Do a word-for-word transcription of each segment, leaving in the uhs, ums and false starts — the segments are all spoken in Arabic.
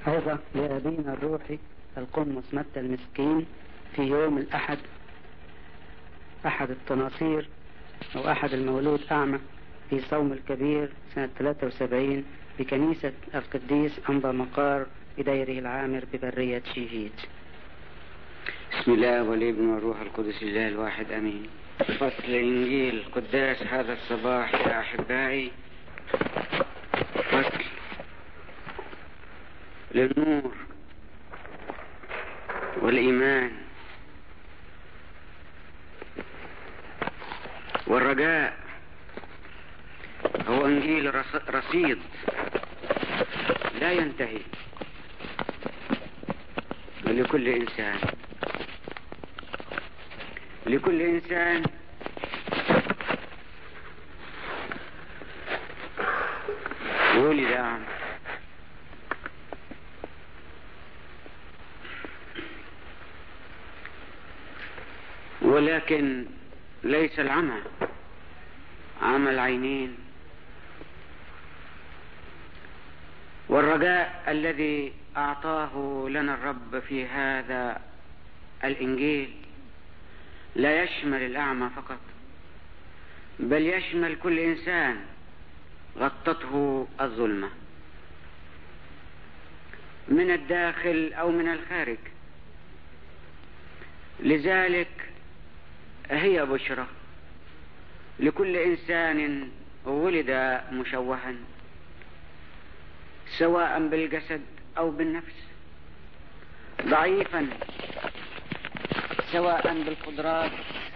أيضا لأبينا الروحي القمص متى المسكين في يوم الأحد، أحد التناصير أو أحد المولود أعمى في صوم الكبير سنة ثلاثة وسبعين بكنيسة القديس أنبا مقار بديره العامر ببرية شيفيت. بسم الله والابن والروح القدس الله الواحد أمين. فصل إنجيل قداس هذا الصباح يا أحبائي فصل للنور والإيمان والرجاء. هو إنجيل رصيد لا ينتهي لكل إنسان لكل إنسان ولد أعمى. ولكن ليس العمى عمى العينين، والرجاء الذي أعطاه لنا الرب في هذا الإنجيل لا يشمل الأعمى فقط، بل يشمل كل إنسان غطته الظلمة من الداخل أو من الخارج. لذلك هي بشرى لكل إنسان ولد مشوها سواء بالجسد أو بالنفس، ضعيفا سواء بالقدرات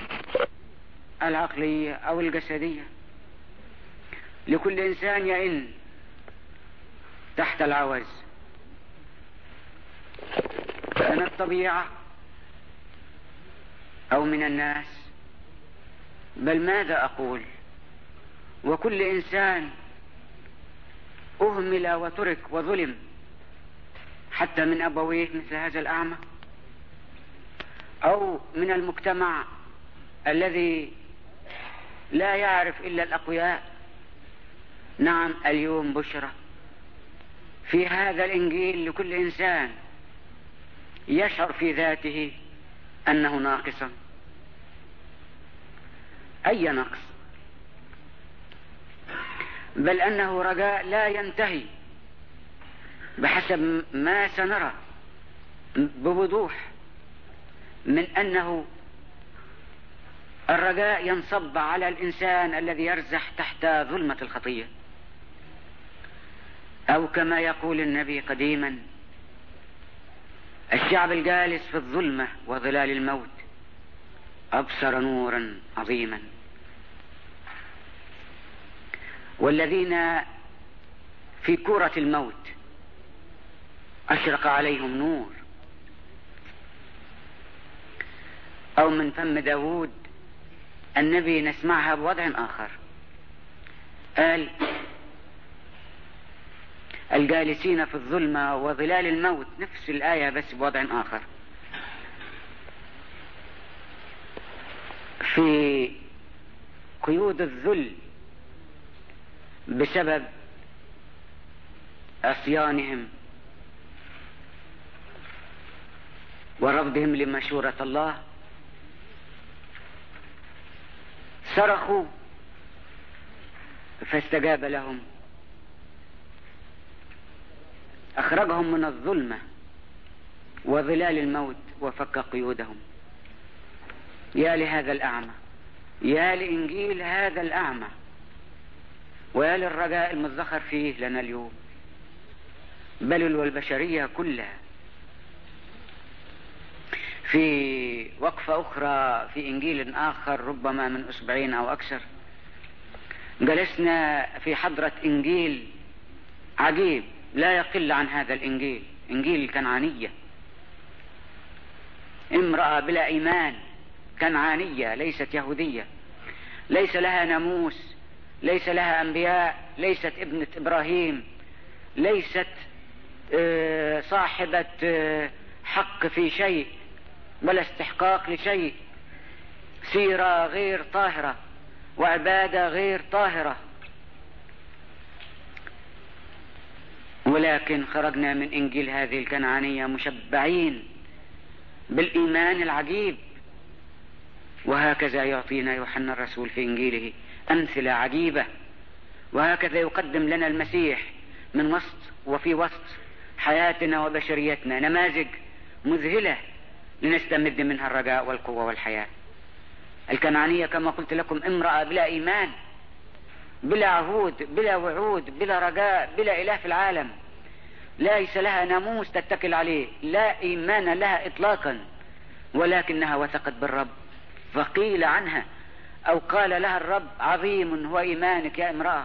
العقلية أو الجسدية. لكل إنسان يئن تحت العوز من الطبيعة أو من الناس، بل ماذا أقول، وكل إنسان أهمل وترك وظلم حتى من أبويه مثل هذا الأعمى، أو من المجتمع الذي لا يعرف إلا الأقوياء. نعم، اليوم بشرى في هذا الإنجيل لكل إنسان يشعر في ذاته أنه ناقصا. أي نقص؟ بل أنه رجاء لا ينتهي بحسب ما سنرى بوضوح من أنه الرجاء ينصب على الإنسان الذي يرزح تحت ظلمة الخطية، أو كما يقول النبي قديما: الشعب الجالس في الظلمة وظلال الموت أبصر نورا عظيما، والذين في كرة الموت أشرق عليهم نور. أو من فم داود النبي نسمعها بوضع آخر، قال: الجالسين في الظلمة وظلال الموت، نفس الآية بس بوضع آخر. في قيود الذل بسبب عصيانهم ورفضهم لمشورة الله، صرخوا فاستجاب لهم، أخرجهم من الظلمة وظلال الموت وفك قيودهم. يا لهذا الأعمى، يا لإنجيل هذا الأعمى، ويا للرجاء المزخر فيه لنا اليوم، بل والبشرية كلها. في وقفة أخرى في إنجيل آخر ربما من أسبوعين أو أكثر، جلسنا في حضرة إنجيل عجيب لا يقل عن هذا الإنجيل، إنجيل الكنعانية. امرأة بلا إيمان، كنعانية ليست يهودية، ليس لها ناموس، ليس لها أنبياء، ليست ابنة إبراهيم، ليست صاحبة حق في شيء ولا استحقاق لشيء، سيرة غير طاهرة وعبادة غير طاهرة، ولكن خرجنا من إنجيل هذه الكنعانية مشبعين بالإيمان العجيب. وهكذا يعطينا يوحنا الرسول في إنجيله أمثلة عجيبة، وهكذا يقدم لنا المسيح من وسط وفي وسط حياتنا وبشريتنا نماذج مذهلة لنستمد منها الرجاء والقوة والحياة. الكنعانية كما قلت لكم امرأة بلا إيمان، بلا عهود، بلا وعود، بلا رجاء، بلا إله في العالم، ليس لها ناموس تتكل عليه، لا إيمان لها إطلاقا، ولكنها وثقت بالرب. فقيل عنها أو قال لها الرب: عظيم هو إيمانك يا امرأة.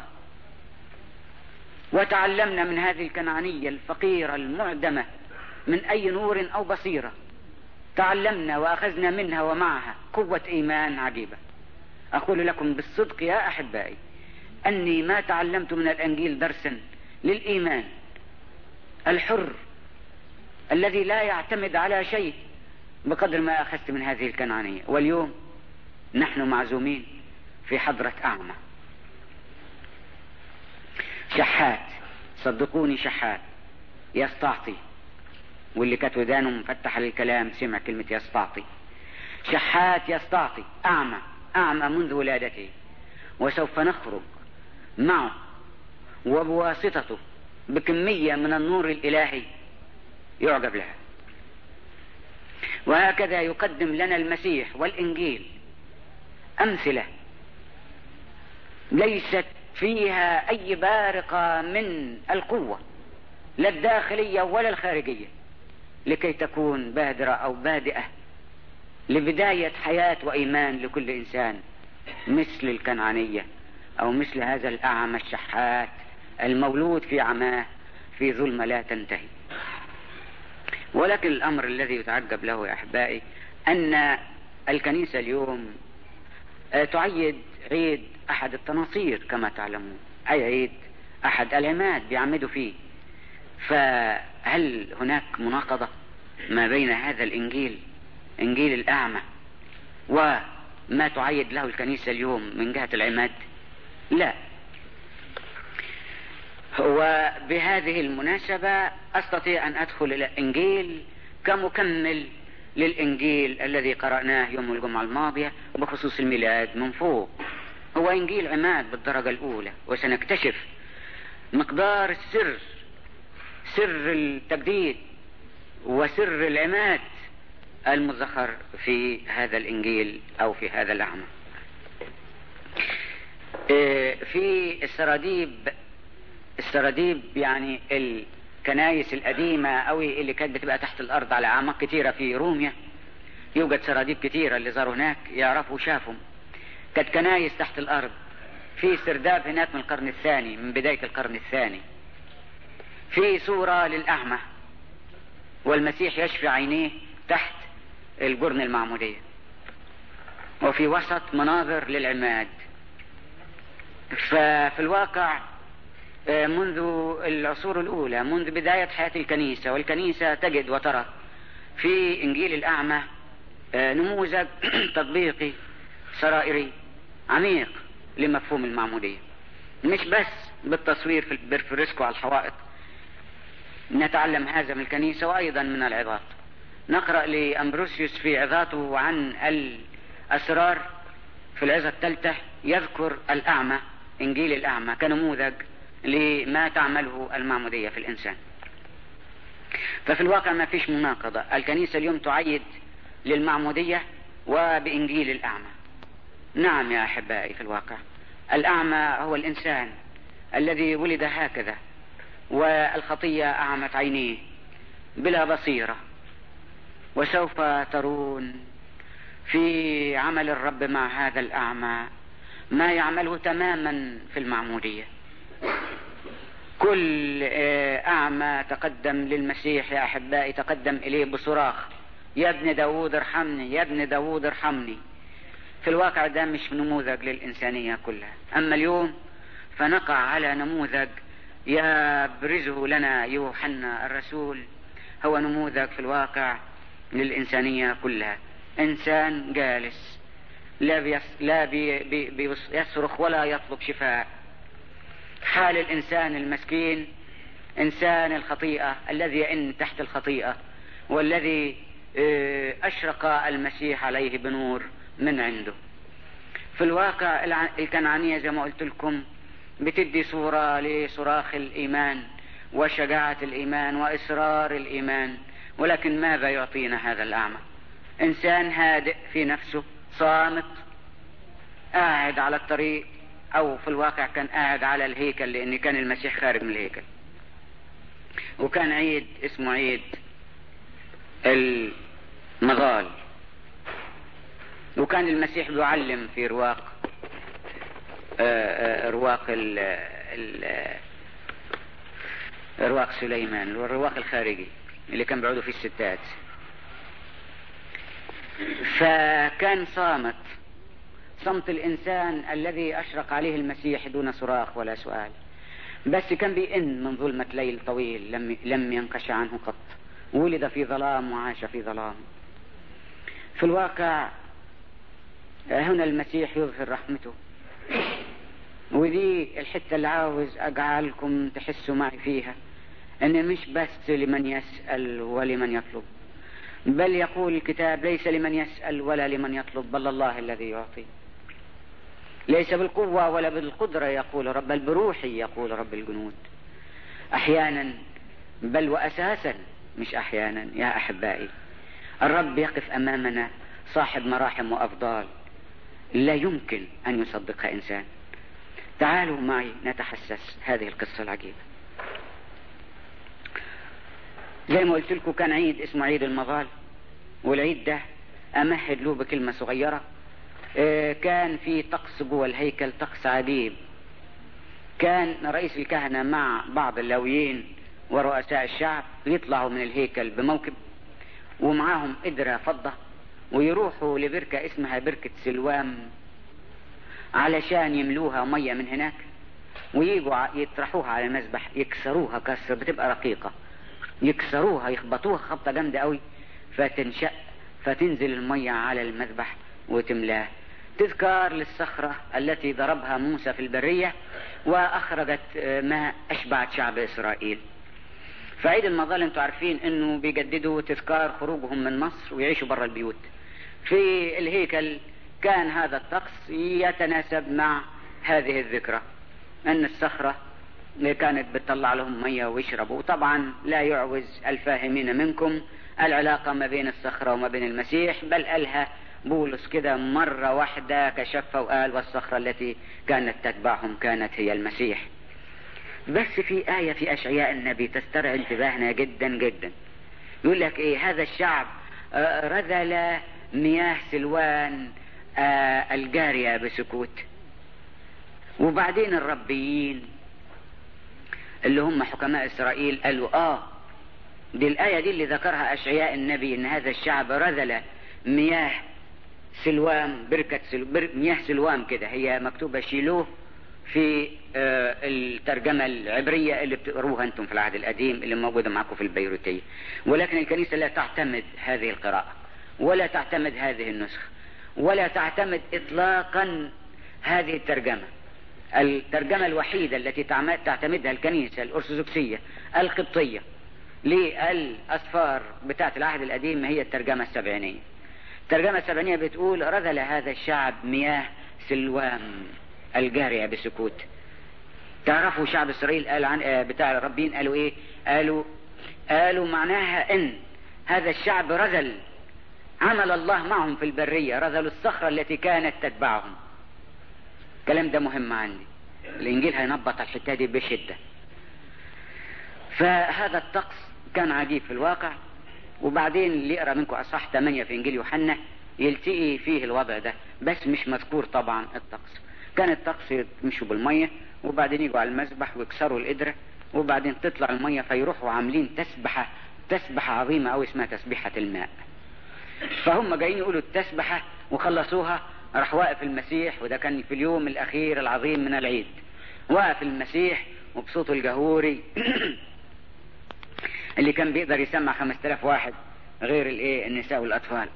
وتعلمنا من هذه الكنعانية الفقيرة المعدمة من أي نور أو بصيرة، تعلمنا وأخذنا منها ومعها قوة إيمان عجيبة. أقول لكم بالصدق يا أحبائي أني ما تعلمت من الإنجيل درسا للإيمان الحر الذي لا يعتمد على شيء بقدر ما أخذت من هذه الكنعانية. واليوم نحن معزومين في حضرة أعمى شحات، صدقوني شحات يستعطي، واللي كانت ودانه مفتحة للكلام سمع كلمة يستعطي. شحات يستعطي، أعمى أعمى منذ ولادته، وسوف نخرج معه وبواسطته بكمية من النور الإلهي يعجب لها. وهكذا يقدم لنا المسيح والإنجيل أمثلة ليست فيها أي بارقة من القوة، لا الداخلية ولا الخارجية، لكي تكون بادرة أو بادئة لبداية حياة وإيمان لكل إنسان، مثل الكنعانية أو مثل هذا الأعمى الشحات المولود في عماه في ظلمة لا تنتهي. ولكن الأمر الذي يتعجب له يا أحبائي أن الكنيسة اليوم تعيد عيد أحد التناصير كما تعلمون، أي عيد أحد العماد بيعمدوا فيه. فهل هناك مناقضة ما بين هذا الإنجيل إنجيل الأعمى وما تعيد له الكنيسة اليوم من جهة العماد؟ لا. وبهذه المناسبة أستطيع أن أدخل إلى الإنجيل كمكمل للإنجيل الذي قرأناه يوم الجمعة الماضية بخصوص الميلاد من فوق. هو إنجيل عماد بالدرجة الأولى، وسنكتشف مقدار السر، سر التجديد وسر العماد المزخر في هذا الإنجيل أو في هذا الأعمى. في السراديب، السراديب يعني الكنايس القديمة أوي اللي كانت بتبقى تحت الأرض على أعماق كتيرة في روميا، يوجد سراديب كتيرة اللي زاروا هناك يعرفوا وشافوا. كانت كنايس تحت الأرض. في سرداب هناك من القرن الثاني، من بداية القرن الثاني، في صورة للأعمى والمسيح يشفي عينيه تحت الجرن المعمودية، وفي وسط مناظر للعماد. ففي الواقع منذ العصور الأولى، منذ بداية حياة الكنيسة، والكنيسة تجد وترى في إنجيل الأعمى نموذج تطبيقي سرائري عميق لمفهوم المعمودية، مش بس بالتصوير في البرفرسكو على الحوائط. نتعلم هذا من الكنيسة وأيضا من العظات. نقرأ لأمبروسيوس في عظاته عن الأسرار في العظة الثالثة يذكر الأعمى، إنجيل الأعمى، كنموذج لما تعمله المعمودية في الإنسان. ففي الواقع ما فيش مناقضة. الكنيسة اليوم تعيد للمعمودية وبإنجيل الأعمى. نعم يا أحبائي، في الواقع الأعمى هو الإنسان الذي ولد هكذا، والخطية أعمت عينيه بلا بصيرة، وسوف ترون في عمل الرب مع هذا الأعمى ما يعمله تماما في المعمودية. كل أعمى تقدم للمسيح يا أحبائي تقدم إليه بصراخ: يا ابن داود ارحمني، يا ابن داود ارحمني. في الواقع ده مش نموذج للإنسانية كلها. أما اليوم فنقع على نموذج يبرزه لنا يوحنا الرسول، هو نموذج في الواقع للإنسانية كلها. إنسان جالس لا, بيص... لا بي... بي... بيصرخ ولا يطلب شفاء. حال الإنسان المسكين إنسان الخطيئة الذي يئن تحت الخطيئة، والذي أشرق المسيح عليه بنور من عنده. في الواقع الكنعانية زي ما قلت لكم بتدي صورة لصراخ الإيمان وشجاعة الإيمان وإصرار الإيمان، ولكن ماذا يعطينا هذا الأعمى؟ إنسان هادئ في نفسه، صامت، قاعد على الطريق، أو في الواقع كان قاعد على الهيكل، لأن كان المسيح خارج من الهيكل، وكان عيد اسمه عيد المغال، وكان المسيح بيعلم في رواق رواق ال ال رواق سليمان، الرواق الخارجي اللي كان بيعودوا فيه الستات. فكان صامت صمت الإنسان الذي أشرق عليه المسيح دون صراخ ولا سؤال، بس كان بيئن من ظلمة ليل طويل لم لم ينقش عنه قط، ولد في ظلام وعاش في ظلام. في الواقع هنا المسيح يظهر رحمته، ودي الحتة اللي عاوز أجعلكم تحسوا معي فيها، أن مش بس لمن يسأل ولمن يطلب، بل يقول الكتاب ليس لمن يسأل ولا لمن يطلب، بل الله الذي يعطي. ليس بالقوة ولا بالقدرة يقول رب، بل بروحي يقول رب الجنود. أحيانا بل وأساسا مش أحيانا يا أحبائي، الرب يقف أمامنا صاحب مراحم وأفضال لا يمكن أن يصدقها إنسان. تعالوا معي نتحسس هذه القصة العجيبة. زي ما قلت لكم كان عيد اسمه عيد المغال، والعيد ده أمهد له بكلمة صغيرة. كان في طقس جوه الهيكل، طقس عجيب. كان رئيس الكهنة مع بعض اللاويين ورؤساء الشعب يطلعوا من الهيكل بموكب ومعاهم قدرة فضة، ويروحوا لبركة اسمها بركة سلوام علشان يملوها مية من هناك، ويجوا يطرحوها على المذبح، يكسروها كسر بتبقى رقيقة، يكسروها يخبطوها خبطة جامدة قوي فتنشأ، فتنزل المية على المذبح وتملاه، تذكار للصخرة التي ضربها موسى في البرية وأخرجت ماء أشبعت شعب إسرائيل. فعيد المغال انتوا عارفين انه بيجددوا تذكار خروجهم من مصر ويعيشوا برا البيوت. في الهيكل كان هذا الطقس يتناسب مع هذه الذكرى، ان الصخرة كانت بتطلع لهم مية ويشربوا. وطبعا لا يعوز الفاهمين منكم العلاقة ما بين الصخرة وما بين المسيح، بل قالها بولس كده مرة واحدة كشفة وقال والصخرة التي كانت تتبعهم كانت هي المسيح. بس في آية في أشعياء النبي تسترعي انتباهنا جدا جدا. يقول لك ايه؟ هذا الشعب رذل مياه سلوان الجارية بسكوت. وبعدين الربيين اللي هم حكماء إسرائيل قالوا اه دي الآية دي اللي ذكرها أشعياء النبي، ان هذا الشعب رذل مياه سلوام، بركة سلو بر... مياه سلوام كده، هي مكتوبة شيلوه في آه الترجمة العبرية اللي بتقروها انتم في العهد القديم اللي موجودة معكم في البيروتية، ولكن الكنيسة لا تعتمد هذه القراءة ولا تعتمد هذه النسخة ولا تعتمد اطلاقا هذه الترجمة. الترجمة الوحيدة التي تعتمدها الكنيسة الأرثوذكسية القبطية للأسفار بتاعة العهد القديم هي الترجمة السبعينية. الترجمة السبعينية بتقول رذل هذا الشعب مياه سلوام الجارية بسكوت. تعرفوا شعب إسرائيل قال عن بتاع الربين قالوا ايه؟ قالوا قالوا معناها ان هذا الشعب رذل عمل الله معهم في البرية، رذلوا الصخرة التي كانت تتبعهم. الكلام ده مهم عندي، الانجيل هينبط الحتة دي بشدة. فهذا الطقس كان عجيب في الواقع. وبعدين اللي يقرأ منكم أصح ثمانية في انجيل يوحنا يلتقي فيه الوضع ده، بس مش مذكور طبعا الطقس. كان الطقس يمشوا بالمية وبعدين يجوا على المذبح ويكسروا القدرة وبعدين تطلع المية فيروحوا عاملين تسبحة تسبحة عظيمة أو اسمها تسبيحة الماء. فهم جايين يقولوا التسبحة وخلصوها، راح واقف المسيح، وده كان في اليوم الأخير العظيم من العيد، واقف المسيح وبصوته الجهوري اللي كان بيقدر يسمع خمسة آلاف واحد غير الايه النساء والأطفال.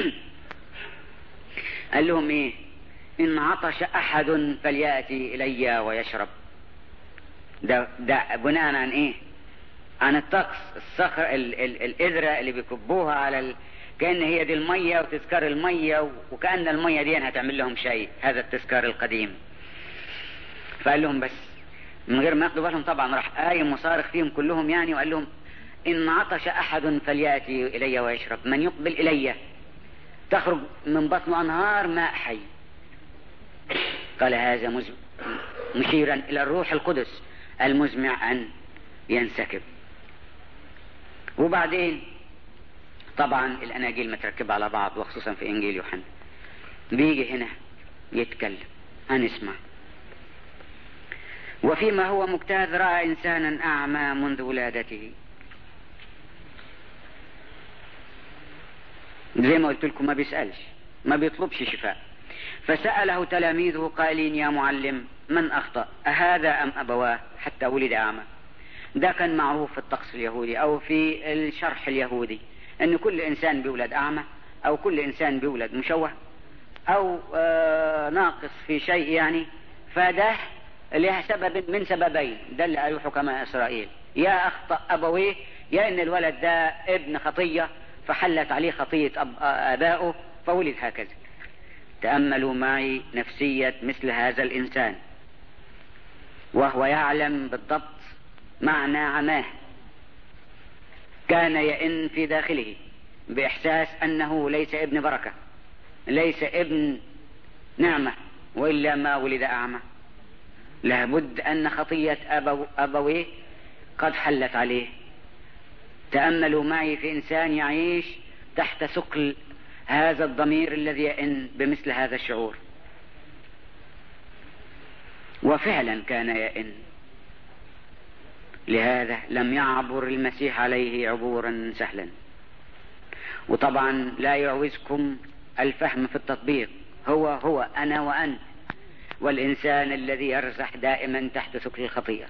قال لهم ايه؟ إن عطش أحد فليأتي إلي ويشرب. ده, ده بناء عن ايه؟ عن الطقس. الصخر ال ال الإذرة اللي بيكبوها على ال... كأن هي دي المية وتذكار المية، وكأن المية دي هتعمل لهم شيء، هذا التذكار القديم. فقال لهم بس من غير ما ياخدوا بالهم طبعا راح قايم وصارخ فيهم كلهم يعني، وقال لهم إن عطش أحد فليأتي إلي ويشرب، من يقبل إلي تخرج من بطن أنهار ماء حي. قال هذا مشيرا إلى الروح القدس المزمع أن ينسكب. وبعدين طبعا الأناجيل متركبة على بعض، وخصوصا في إنجيل يوحنا بيجي هنا يتكلم، هنسمع. وفيما هو مجتاز رأى إنسانا أعمى منذ ولادته. زي ما قلت لكم ما بيسألش، ما بيطلبش شفاء. فسأله تلاميذه قائلين يا معلم من أخطأ أهذا أم أبواه حتى ولد أعمى؟ ده كان معروف في الطقس اليهودي أو في الشرح اليهودي، أن كل إنسان بيولد أعمى، أو كل إنسان بيولد مشوه، أو آه ناقص في شيء يعني. فده له سبب من سببين دل عليه حكماء إسرائيل، يا أخطأ أبويه، يا إن الولد ده ابن خطية فحلت عليه خطية أب آبائه فولد هكذا. تأملوا معي نفسية مثل هذا الإنسان وهو يعلم بالضبط معنى عماه، كان يئن في داخله بإحساس أنه ليس ابن بركة، ليس ابن نعمة، وإلا ما ولد أعمى. لابد أن خطية أبو أبويه قد حلت عليه. تأملوا معي في إنسان يعيش تحت ثقل هذا الضمير الذي يئن بمثل هذا الشعور. وفعلا كان يئن، لهذا لم يعبر المسيح عليه عبورا سهلا. وطبعا لا يعوزكم الفهم في التطبيق، هو هو أنا وأنت، والإنسان الذي يرزح دائما تحت ثقل الخطيئة.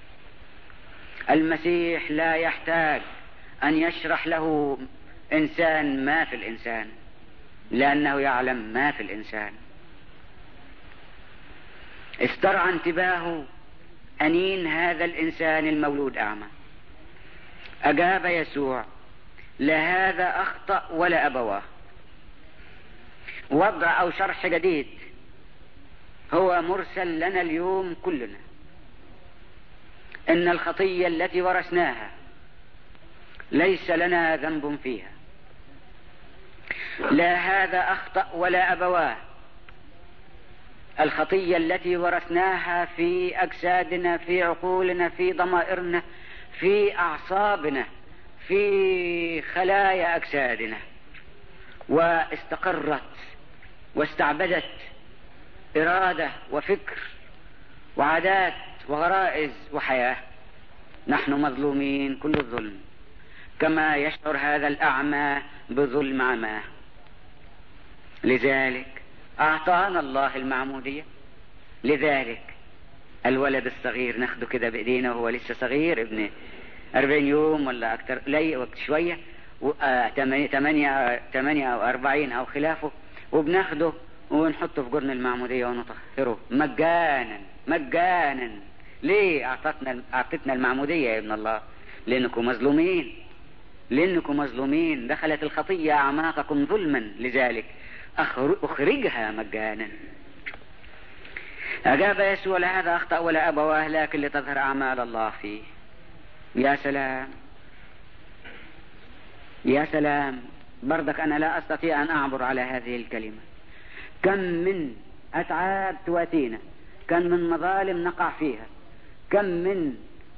المسيح لا يحتاج أن يشرح له إنسان ما في الإنسان، لأنه يعلم ما في الإنسان. استرعى انتباهه أنين هذا الإنسان المولود أعمى. أجاب يسوع لا هذا أخطأ ولا أبواه. وضع أو شرح جديد هو مرسل لنا اليوم كلنا، إن الخطية التي ورثناها ليس لنا ذنب فيها. لا هذا أخطأ ولا أبواه. الخطية التي ورثناها في أجسادنا، في عقولنا، في ضمائرنا، في أعصابنا، في خلايا أجسادنا، واستقرت واستعبدت إرادة وفكر وعادات وغرائز وحياة. نحن مظلومين كل الظلم، كما يشعر هذا الأعمى بظلم عماه. لذلك أعطانا الله المعمودية. لذلك الولد الصغير ناخده كده بإيدينا وهو لسه صغير، ابن أربعين يوم ولا أكتر، لي وقت شوية، تمانية تمانية أو أربعين أو خلافه، وبناخده ونحطه في جرن المعمودية ونطهره مجانا مجانا. ليه أعطتنا أعطتنا المعمودية يا ابن الله؟ لأنكم مظلومين، لأنكم مظلومين. دخلت الخطية أعماقكم ظلما، لذلك أخرجها مجانا. أجاب يسوع لا هذا أخطأ ولا أبواه، لكن لتظهر أعمال الله فيه. يا سلام يا سلام، برضك أنا لا أستطيع أن أعبر على هذه الكلمة. كم من أتعاب تواتينا، كم من مظالم نقع فيها، كم من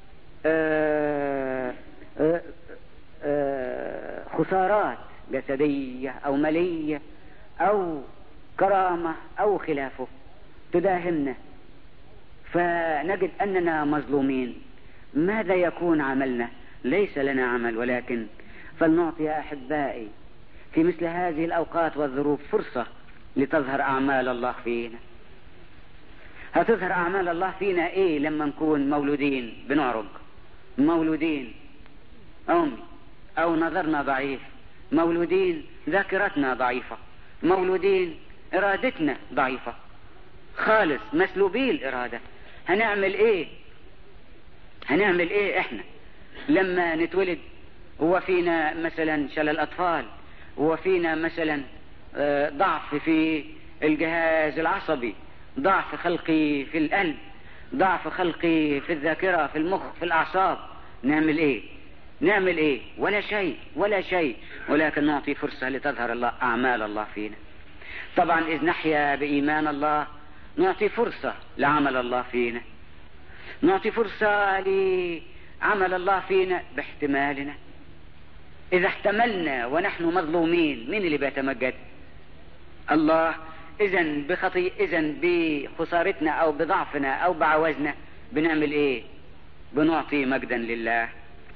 آآ آآ آآ خسارات جسدية أو مالية أو كرامة أو خلافه تداهمنا، فنجد أننا مظلومين. ماذا يكون عملنا؟ ليس لنا عمل، ولكن فلنعطي يا أحبائي في مثل هذه الأوقات والظروف فرصة لتظهر أعمال الله فينا. هتظهر أعمال الله فينا إيه لما نكون مولودين بنعرج، مولودين أمي أو نظرنا ضعيف، مولودين ذاكرتنا ضعيفة، مولودين إرادتنا ضعيفة خالص، مسلوبي الإرادة. هنعمل إيه؟ هنعمل إيه إحنا لما نتولد هو فينا مثلا شلل أطفال، هو فينا مثلا ضعف في الجهاز العصبي، ضعف خلقي في القلب، ضعف خلقي في الذاكرة، في المخ، في الأعصاب. نعمل إيه؟ نعمل إيه؟ ولا شيء ولا شيء، ولكن نعطي فرصة لتظهر الله أعمال الله فينا. طبعا إذ نحيا بإيمان الله نعطي فرصة لعمل الله فينا، نعطي فرصة لعمل الله فينا باحتمالنا. إذا احتملنا ونحن مظلومين، مين اللي بيتمجد؟ الله. إذن بخطي إذن بخسارتنا أو بضعفنا أو بعوزنا بنعمل إيه؟ بنعطي مجدا لله،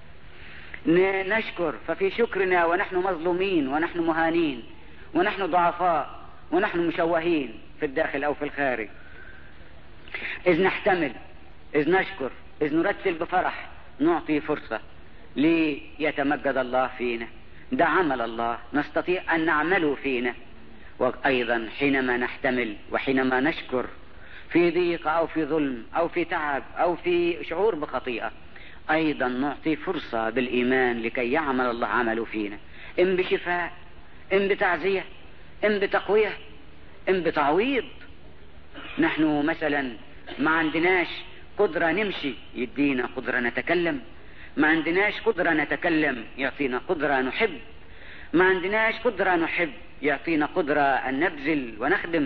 نشكر. ففي شكرنا ونحن مظلومين ونحن مهانين ونحن ضعفاء ونحن مشوهين في الداخل أو في الخارج، إذ نحتمل، إذ نشكر، إذ نرتل بفرح، نعطي فرصة ليتمجد الله فينا. ده عمل الله نستطيع أن نعمله فينا. وأيضا حينما نحتمل وحينما نشكر في ضيق أو في ظلم أو في تعب أو في شعور بخطيئة، أيضا نعطي فرصة بالإيمان لكي يعمل الله عمله فينا، إن بشفاء، إن بتعزية، إن بتقوية، إن بتعويض. نحن مثلا ما عندناش قدرة نمشي، يدينا قدرة نتكلم. ما عندناش قدرة نتكلم، يعطينا قدرة نحب. ما عندناش قدرة نحب، يعطينا قدرة أن نبذل ونخدم،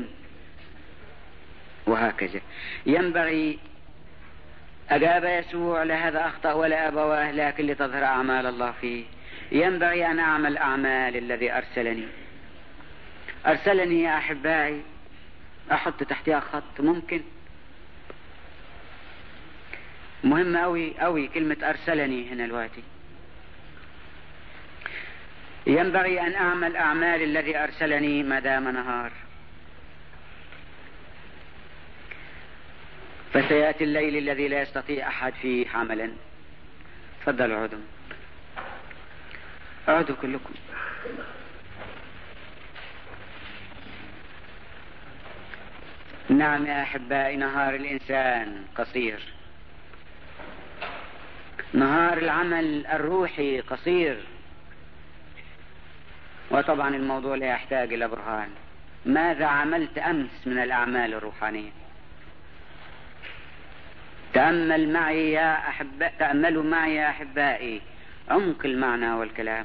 وهكذا. ينبغي، أجاب يسوع: لهذا أخطأ ولا أبواه لكن لتظهر أعمال الله فيه. ينبغي أن أعمل أعمال الذي أرسلني. أرسلني يا أحبائي، أحط تحتها خط ممكن، مهم أوي أوي كلمة أرسلني هنا الوقتي. ينبغي أن أعمل أعمال الذي أرسلني ما دام نهار، فسيأتي الليل الذي لا يستطيع أحد فيه عملا. تفضلوا اقعدوا، اقعدوا كلكم. نعم يا أحبائي، نهار الإنسان قصير، نهار العمل الروحي قصير. وطبعا الموضوع لا يحتاج إلى برهان. ماذا عملت أمس من الأعمال الروحانية؟ تأمل معي يا أحباء، تأملوا معي يا أحبائي عمق المعنى والكلام.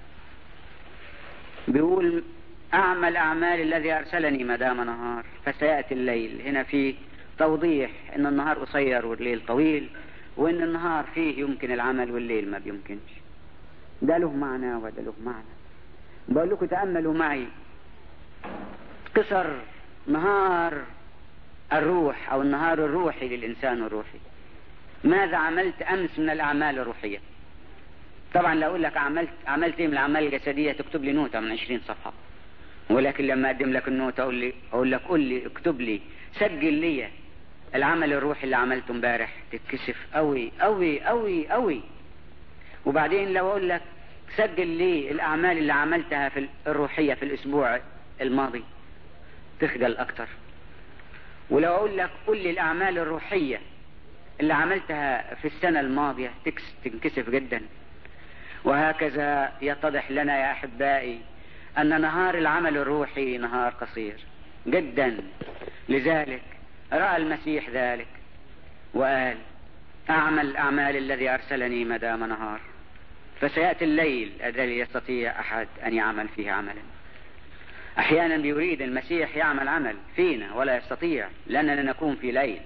بيقول: أعمل أعمال الذي أرسلني ما دام نهار، فسيأتي الليل. هنا في توضيح أن النهار قصير والليل طويل، وأن النهار فيه يمكن العمل والليل ما بيمكنش. ده له معنى وده له معنى. بقول لكم تأملوا معي قصر نهار الروح أو النهار الروحي للإنسان الروحي. ماذا عملت أمس من الأعمال الروحية؟ طبعا لو أقول لك عملت عملت إيه من الأعمال الجسدية تكتب لي نوتة من عشرين صفحة، ولكن لما أقدم لك النوتة أقول لي أقول لك قول لي اكتب لي سجل لي العمل الروحي اللي عملته امبارح، تتكسف قوي قوي قوي قوي. وبعدين لو أقول لك سجل لي الأعمال اللي عملتها في الروحية في الأسبوع الماضي، تخجل أكتر. ولو أقول لك قل لي الأعمال الروحية اللي عملتها في السنة الماضية، تنكسف جدا. وهكذا يتضح لنا يا أحبائي أن نهار العمل الروحي نهار قصير جدا. لذلك رأى المسيح ذلك وقال: أعمل أعمال الذي أرسلني ما دام نهار، فسيأتي الليل الذي يستطيع أحد أن يعمل فيه عملا. أحيانا بيريد المسيح يعمل عمل فينا ولا يستطيع لأننا نكون في ليل.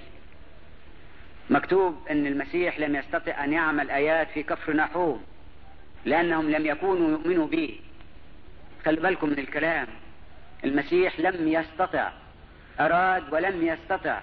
مكتوب أن المسيح لم يستطع أن يعمل آيات في كفر نحوم لأنهم لم يكونوا يؤمنوا به. خلوا بالكم من الكلام، المسيح لم يستطع، أراد ولم يستطع.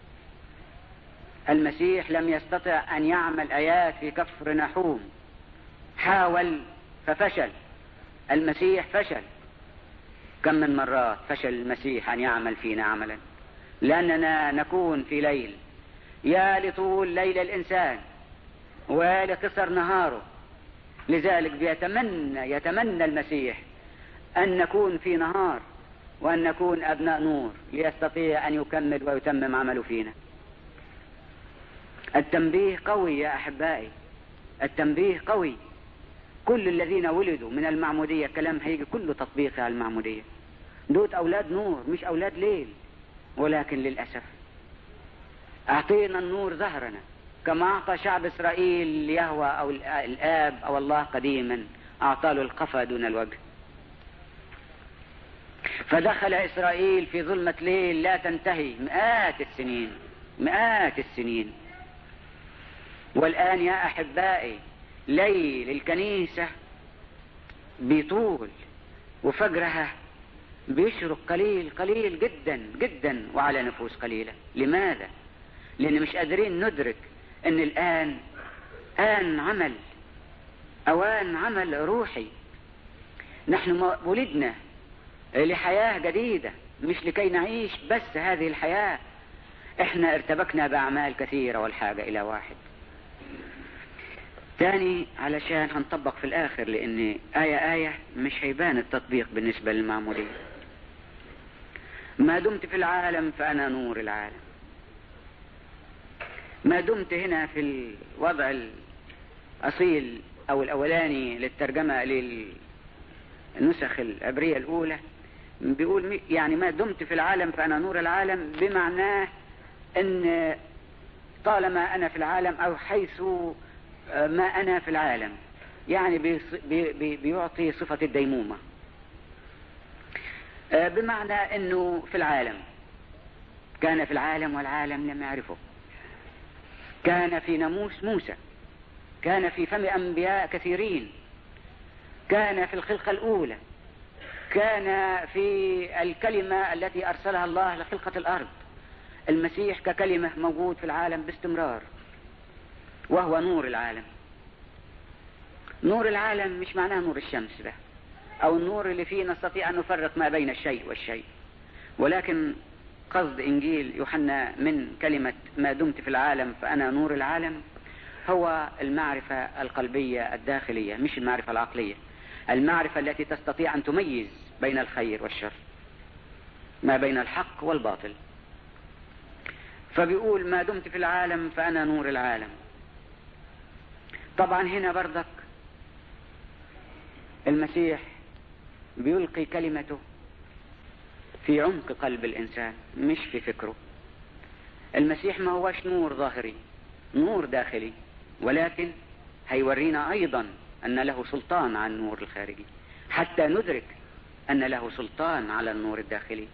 المسيح لم يستطع أن يعمل آيات في كفر نحوم، حاول ففشل. المسيح فشل. كم من مرات فشل المسيح أن يعمل فينا عملا لأننا نكون في ليل. يا لطول ليل الإنسان ولقصر نهاره. لذلك بيتمنى يتمنى المسيح أن نكون في نهار وأن نكون أبناء نور ليستطيع أن يكمل ويتمم عمله فينا. التنبيه قوي يا أحبائي، التنبيه قوي. كل الذين ولدوا من المعمودية كلام هيجي كله تطبيق على المعمودية. دوت أولاد نور مش أولاد ليل، ولكن للأسف أعطينا النور ظهرنا كما أعطى شعب إسرائيل يهوى أو الآب أو الله قديما، أعطى له القفا دون الوجه. فدخل إسرائيل في ظلمة ليل لا تنتهي مئات السنين مئات السنين. والآن يا أحبائي ليل الكنيسة بيطول وفجرها بيشرق قليل قليل جدا جدا وعلى نفوس قليلة. لماذا؟ لأن مش قادرين ندرك أن الآن آن عمل، أوان عمل روحي. نحن ولدنا لحياة جديدة مش لكي نعيش بس هذه الحياة. احنا ارتبكنا بأعمال كثيرة والحاجة إلى واحد تاني علشان هنطبق في الآخر، لأن آية آية مش هيبان التطبيق بالنسبة للمعمودية. ما دمت في العالم فأنا نور العالم. ما دمت هنا في الوضع الأصيل أو الأولاني للترجمة للنسخ العبرية الأولى بيقول يعني ما دمت في العالم فأنا نور العالم، بمعناه أن طالما أنا في العالم أو حيث ما أنا في العالم، يعني بي بي بيعطي صفة الديمومة، بمعنى أنه في العالم. كان في العالم والعالم لم يعرفه. كان في ناموس موسى، كان في فم أنبياء كثيرين، كان في الخلقة الأولى، كان في الكلمة التي أرسلها الله لخلقة الأرض. المسيح ككلمة موجود في العالم باستمرار، وهو نور العالم. نور العالم مش معناه نور الشمس ده أو النور اللي فيه نستطيع أن نفرق ما بين الشيء والشيء، ولكن قصد إنجيل يوحنا من كلمة ما دمت في العالم فأنا نور العالم هو المعرفة القلبية الداخلية، مش المعرفة العقلية. المعرفة التي تستطيع أن تميز بين الخير والشر، ما بين الحق والباطل. فبيقول ما دمت في العالم فأنا نور العالم. طبعا هنا برضك المسيح بيلقي كلمته في عمق قلب الإنسان مش في فكره. المسيح ما هوش نور ظاهري، نور داخلي، ولكن هيورينا أيضا أن له سلطان على النور الخارجي حتى ندرك أن له سلطان على النور الداخلي.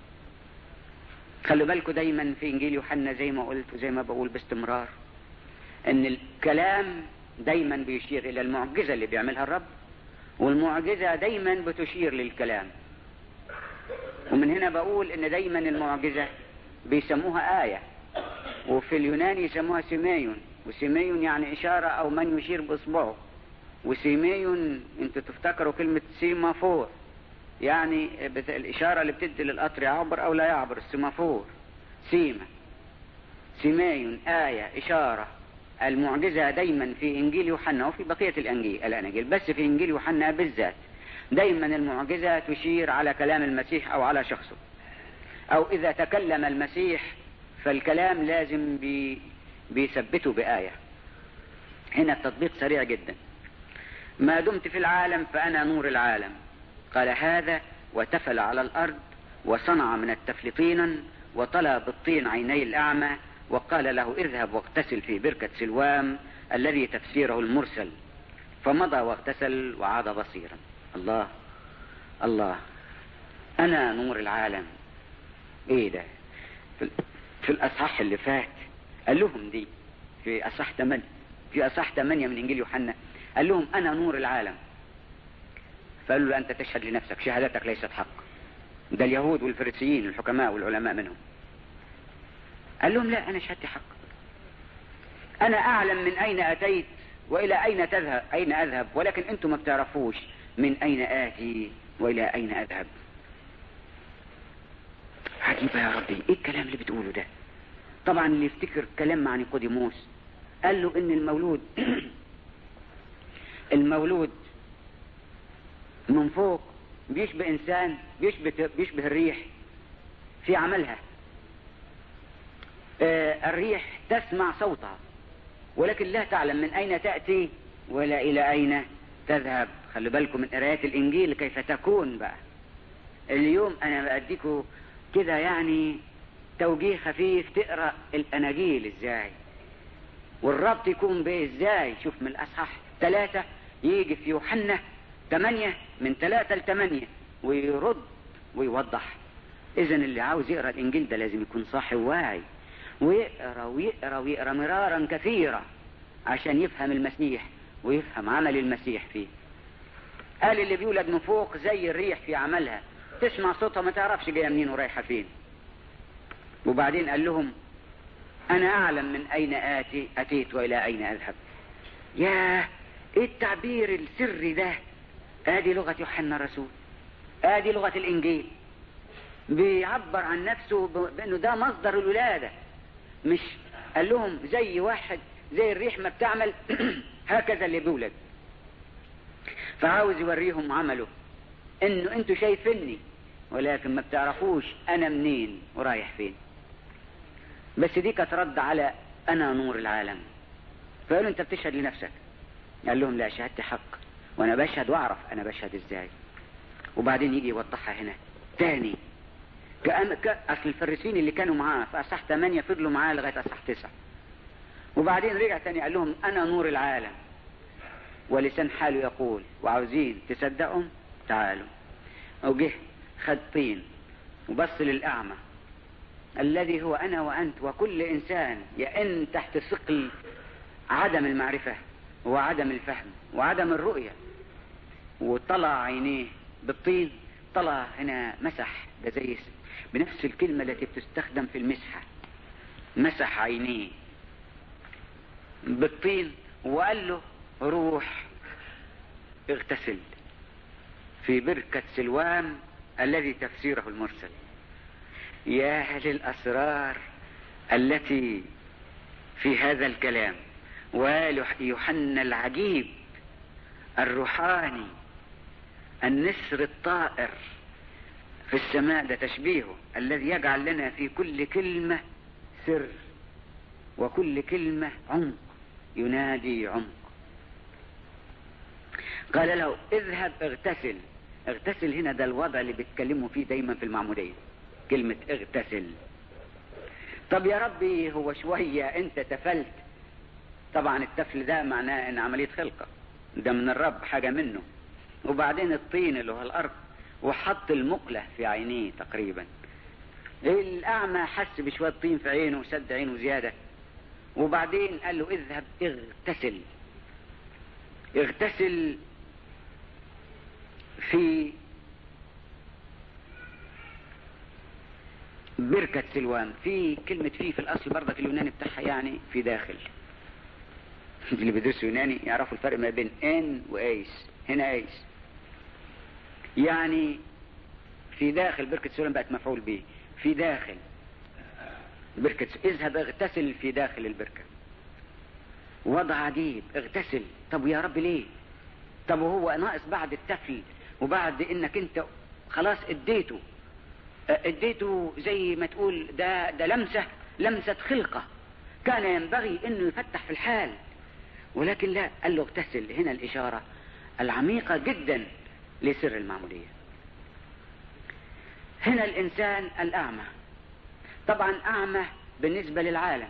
خلوا بالكم دايما في إنجيل يوحنا زي ما قلت وزي ما بقول باستمرار أن الكلام دايما بيشير إلى المعجزة اللي بيعملها الرب، والمعجزة دايما بتشير للكلام. ومن هنا بقول ان دايما المعجزة بيسموها آية، وفي اليوناني يسموها سيمايون، وسيمايون يعني إشارة أو من يشير بإصبعه. وسيمايون انتوا تفتكروا كلمة سيمافور، يعني الإشارة اللي بتدي للقطر يعبر أو لا يعبر، السيمافور سيما. سيمايون آية إشارة. المعجزة دايما في إنجيل يوحنا وفي بقية الأنجيل الأناجيل، بس في إنجيل يوحنا بالذات دايما المعجزة تشير على كلام المسيح أو على شخصه، أو إذا تكلم المسيح فالكلام لازم بي بيثبته بآية. هنا التطبيق سريع جدا. ما دمت في العالم فأنا نور العالم. قال هذا وتفل على الأرض وصنع من التفل طينا وطلى بالطين عيني الأعمى وقال له اذهب واغتسل في بركة سلوام الذي تفسيره المرسل، فمضى واغتسل وعاد بصيرا. الله الله، أنا نور العالم. إيه ده؟ في, في الأصحاح اللي فات قال لهم دي في أصحاح ثمانية في أصحاح ثمانية من إنجيل يوحنا قال لهم أنا نور العالم. فقالوا له أنت تشهد لنفسك، شهادتك ليست حق. ده اليهود والفريسيين الحكماء والعلماء منهم. قال لهم لا، أنا شهادتي حق. أنا أعلم من أين أتيت وإلى أين تذهب أين أذهب، ولكن أنتم ما بتعرفوش من أين آتي وإلى أين أذهب. عجيبة يا ربي، إيه الكلام اللي بتقوله ده؟ طبعا اللي يفتكر كلام مع نيقوديموس قال له إن المولود المولود من فوق بيشبه إنسان، بيشبه, بيشبه الريح في عملها. آه الريح تسمع صوتها ولكن لا تعلم من أين تأتي ولا إلى أين تذهب. خلوا بالكم من قراءة الإنجيل كيف تكون بقى. اليوم أنا بأديكم كده يعني توجيه خفيف تقرأ الأناجيل إزاي، والربط يكون بإيه إزاي. شوف من الأصحاح ثلاثة يجي في يوحنا ثمانية من ثلاثة لثمانية ويرد ويوضح. إذن اللي عاوز يقرأ الإنجيل ده لازم يكون صاحي وواعي، ويقرأ ويقرأ ويقرأ مرارا كثيرا عشان يفهم المسيح ويفهم عمل المسيح فيه. قال اللي بيولد من فوق زي الريح في عملها، تسمع صوتها ما تعرفش جايه منين ورايحه فين. وبعدين قال لهم انا اعلم من اين اتي اتيت والى اين اذهب. ياه ايه التعبير السري ده. ادي لغه يوحنا الرسول، ادي لغه الانجيل، بيعبر عن نفسه بانه ده مصدر الولاده. مش قال لهم زي واحد زي الريح ما بتعمل هكذا اللي بيولد. فعاوز يوريهم عمله، انه انتوا شايفيني ولكن ما بتعرفوش انا منين ورايح فين. بس دي كانت رد على انا نور العالم. فقالوا انت بتشهد لنفسك. قال لهم لا، شهادتي حق وانا بشهد واعرف انا بشهد ازاي. وبعدين يجي يوضحها هنا تاني. كأن اصل الفريسيين اللي كانوا معاه في اصحاح ثمانية فضلوا معاه لغايه اصحاح تسعة، وبعدين رجع تاني قال لهم انا نور العالم ولسان حاله يقول. وعاوزين تصدقهم تعالوا. وجه خد طين وبص للأعمى الذي هو أنا وأنت وكل إنسان يئن تحت ثقل عدم المعرفة وعدم الفهم وعدم الرؤية، وطلع عينيه بالطين. طلع هنا مسح، ده زي بنفس الكلمة التي بتستخدم في المسحة. مسح عينيه بالطين وقال له روح اغتسل في بركة سلوام الذي تفسيره المرسل. يا للأسرار التي في هذا الكلام. ويوحنا العجيب الروحاني النسر الطائر في السماء، ده تشبيهه الذي يجعل لنا في كل كلمة سر وكل كلمة عمق، ينادي عمق. قال له اذهب اغتسل. اغتسل هنا ده الوضع اللي بيتكلموا فيه دايما في المعمودية، كلمة اغتسل. طب يا ربي هو شوية انت تفلت. طبعا التفل ده معناه ان عملية خلقة، ده من الرب حاجة منه. وبعدين الطين اللي هو الارض، وحط المقلة في عينيه تقريبا. الاعمى حس بشوية طين في عينه وسد عينه زيادة. وبعدين قال له اذهب اغتسل. اغتسل في بركة سلوان. في كلمة في في الأصل برضه في اليوناني بتاعها يعني في داخل. اللي بيدرسوا يوناني يعرفوا الفرق ما بين ان وايس. هنا ايس يعني في داخل بركة سلوان، بقت مفعول به في داخل بركة. اذهب اغتسل في داخل البركة. وضع عجيب، اغتسل. طب يا رب ليه؟ طب وهو ناقص بعد التفل وبعد انك انت خلاص اديته اديته زي ما تقول ده ده لمسة لمسة خلقة، كان ينبغي انه يفتح في الحال، ولكن لا، قال له اغتسل. هنا الاشارة العميقة جدا لسر المعمودية. هنا الانسان الاعمى، طبعا اعمى بالنسبة للعالم،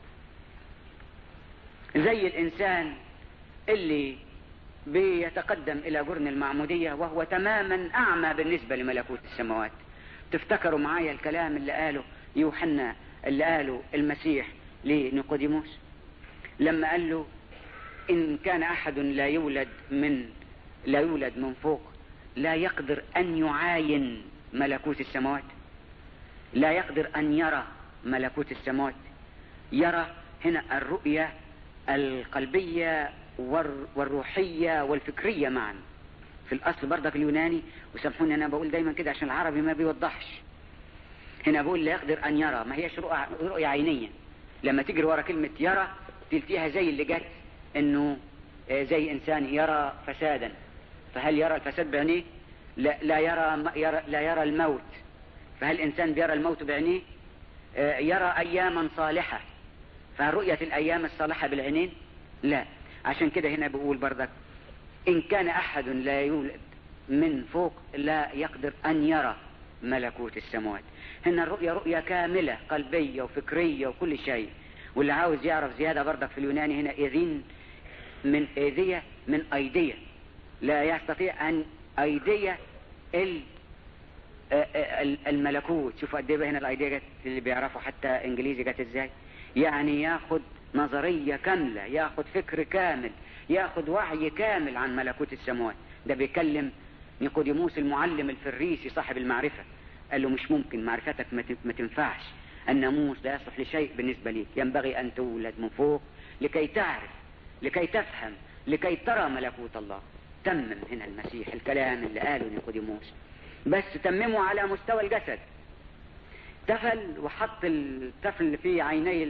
زي الانسان اللي بيتقدم الى جرن المعمودية وهو تماما اعمى بالنسبة لملكوت السماوات. تفتكروا معايا الكلام اللي قاله يوحنا، اللي قاله المسيح لنيقوديموس لما قال له ان كان احد لا يولد من لا يولد من فوق لا يقدر ان يعاين ملكوت السماوات، لا يقدر ان يرى ملكوت السماوات. يرى هنا الرؤية القلبية والروحية والفكرية معا. في الاصل برضك اليوناني، وسامحوني انا بقول دايما كده عشان العربي ما بيوضحش. هنا بقول لا يقدر ان يرى، ما هيش رؤية, رؤية عينية. لما تجري ورا كلمة يرى تلتيها زي اللي جت انه زي انسان يرى فسادا. فهل يرى الفساد بعينيه؟ لا, لا يرى, يرى لا يرى الموت. فهل الانسان بيرى الموت بعينيه؟ يرى اياما صالحة. فهل رؤية الايام الصالحة بالعينين؟ لا. عشان كده هنا بيقول برضك إن كان أحد لا يولد من فوق لا يقدر أن يرى ملكوت السماوات. هنا الرؤية رؤية كاملة قلبية وفكرية وكل شيء. واللي عاوز يعرف زيادة برضك في اليوناني هنا إذين من إيدية من أيدية، لا يستطيع أن أيدية الملكوت. شوفوا قد ايه هنا الأيدية جت، اللي بيعرفوا حتى إنجليزي جت إزاي، يعني ياخد نظرية كاملة، ياخد فكر كامل، ياخد وعي كامل عن ملكوت السماوات. ده بيكلم نيقوديموس المعلم الفريسي صاحب المعرفة، قال له مش ممكن، معرفتك ما تنفعش، الناموس لا يصلح لشيء بالنسبة ليك، ينبغي أن تولد من فوق لكي تعرف، لكي تفهم، لكي ترى ملكوت الله. تمم هنا المسيح الكلام اللي قاله نيقوديموس، بس تممه على مستوى الجسد. تفل وحط التفل في عيني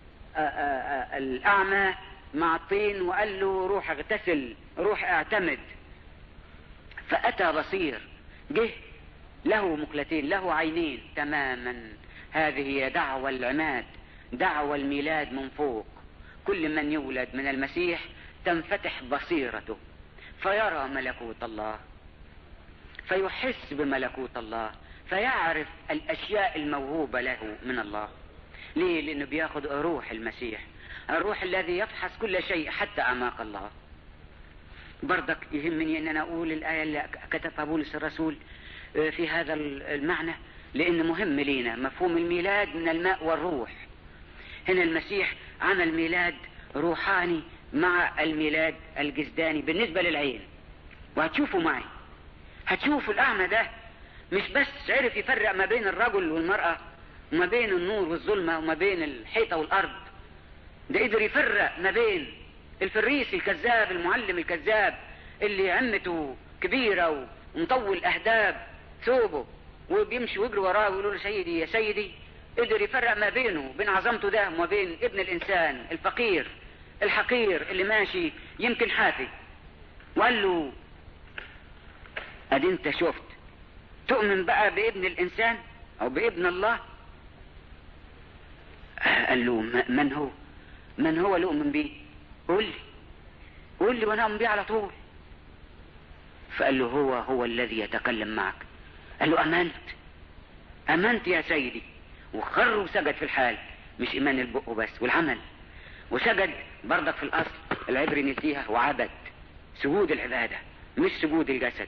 الأعمى مع الطين وقال له روح اغتسل، روح اعتمد. فأتى بصير، جه له مقلتين، له عينين تماما. هذه هي دعوة العماد، دعوة الميلاد من فوق. كل من يولد من المسيح تنفتح بصيرته فيرى ملكوت الله، فيحس بملكوت الله، فيعرف الأشياء الموهوبة له من الله. ليه؟ لأنه بياخد روح المسيح، الروح الذي يفحص كل شيء حتى أعماق الله. برضك يهمني أن أنا أقول الآية اللي كتبها بولس الرسول في هذا المعنى، لأن مهم لينا مفهوم الميلاد من الماء والروح. هنا المسيح عمل ميلاد روحاني مع الميلاد الجسداني بالنسبة للعين. وهتشوفوا معي، هتشوفوا الأعمى ده مش بس عرف يفرق ما بين الرجل والمرأة وما بين النور والظلمة وما بين الحيطة والأرض، ده قدر يفرق ما بين الفريسي الكذاب المعلم الكذاب اللي عمته كبيرة ومطول أهداب ثوبه وبيمشي ويجري وراه ويقول له سيدي يا سيدي. قدر يفرق ما بينه بين عظمته ده وما بين ابن الإنسان الفقير الحقير اللي ماشي يمكن حافي. وقال له ادي انت شفت، تؤمن بقى بابن الإنسان او بابن الله؟ قال له من هو من هو اللي أؤمن بيه؟ قول لي قول لي وانا أؤمن بيه على طول. فقال له هو هو الذي يتكلم معك. قال له امنت امنت يا سيدي. وخر وسجد في الحال، مش ايمان البق بس والعمل، وسجد برضك في الاصل العبري نسيها وعبد، سجود العبادة مش سجود الجسد.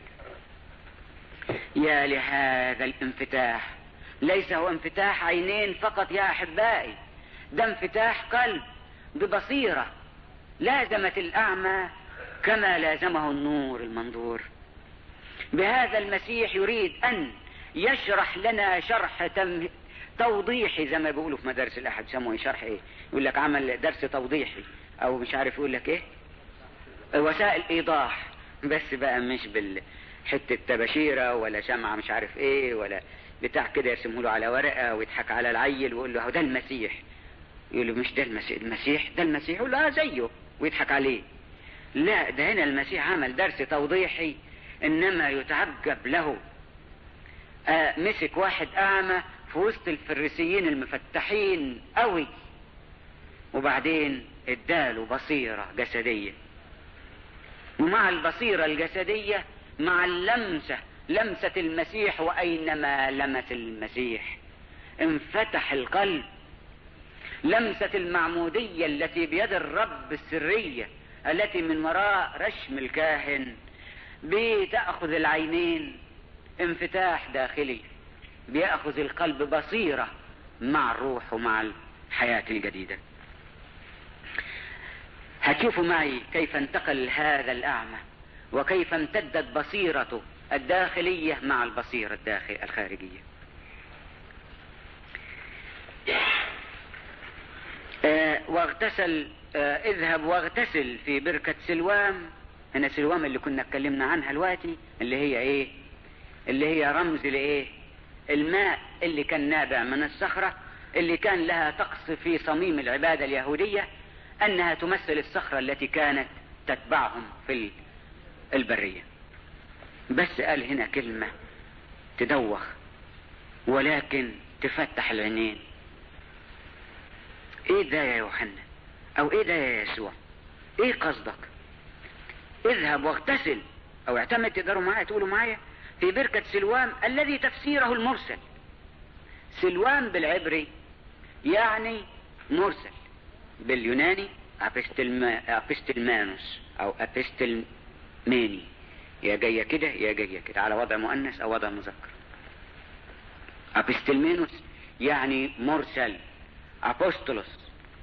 يا لهذا الانفتاح، ليس هو انفتاح عينين فقط يا احبائي، ده انفتاح قلب ببصيرة لازمت الأعمى كما لازمه النور المنظور. بهذا المسيح يريد أن يشرح لنا شرح تم... توضيحي، زي ما بيقولوا في مدارس الأحد سموه شرح ايه، يقول لك عمل درس توضيحي او مش عارف يقول لك ايه، وسائل ايضاح، بس بقى مش بالحتة تبشيرة ولا شمعة مش عارف ايه ولا بتاع كده يرسمه له على ورقة ويضحك على العيل ويقول له ده المسيح، يقول له مش ده المسيح، المسيح ده المسيح، يقول له اه زيه ويضحك عليه. لا، ده هنا المسيح عمل درس توضيحي، انما يتعجب له. آه مسك واحد اعمى في وسط الفريسيين المفتحين قوي، وبعدين اداله بصيرة جسدية، ومع البصيرة الجسدية مع اللمسة، لمسة المسيح، وأينما لمس المسيح انفتح القلب. لمسة المعمودية التي بيد الرب السرية التي من وراء رشم الكاهن بتأخذ العينين انفتاح داخلي، بيأخذ القلب بصيرة مع الروح ومع الحياة الجديدة. هتشوفوا معي كيف انتقل هذا الأعمى وكيف امتدت بصيرته الداخلية مع البصيرة الداخل الخارجية. آه واغتسل، آه اذهب واغتسل في بركة سلوام. هنا سلوام اللي كنا اتكلمنا عنها دلوقتي، اللي هي ايه؟ اللي هي رمز لايه؟ الماء اللي كان نابع من الصخرة، اللي كان لها طقس في صميم العبادة اليهودية انها تمثل الصخرة التي كانت تتبعهم في البرية. بس قال هنا كلمة تدوخ ولكن تفتح العينين. ايه ده يا يوحنا؟ او ايه ده يا يسوع؟ ايه قصدك؟ اذهب واغتسل او اعتمد، تقدروا معايا تقولوا معايا، في بركة سلوام الذي تفسيره المرسل. سلوام بالعبري يعني مرسل، باليوناني أبستلما أبستلمانوس او أبستلماني، يا جاية كده يا جاية كده، على وضع مؤنث او وضع مذكر. أبستلمانوس يعني مرسل، أبوستولوس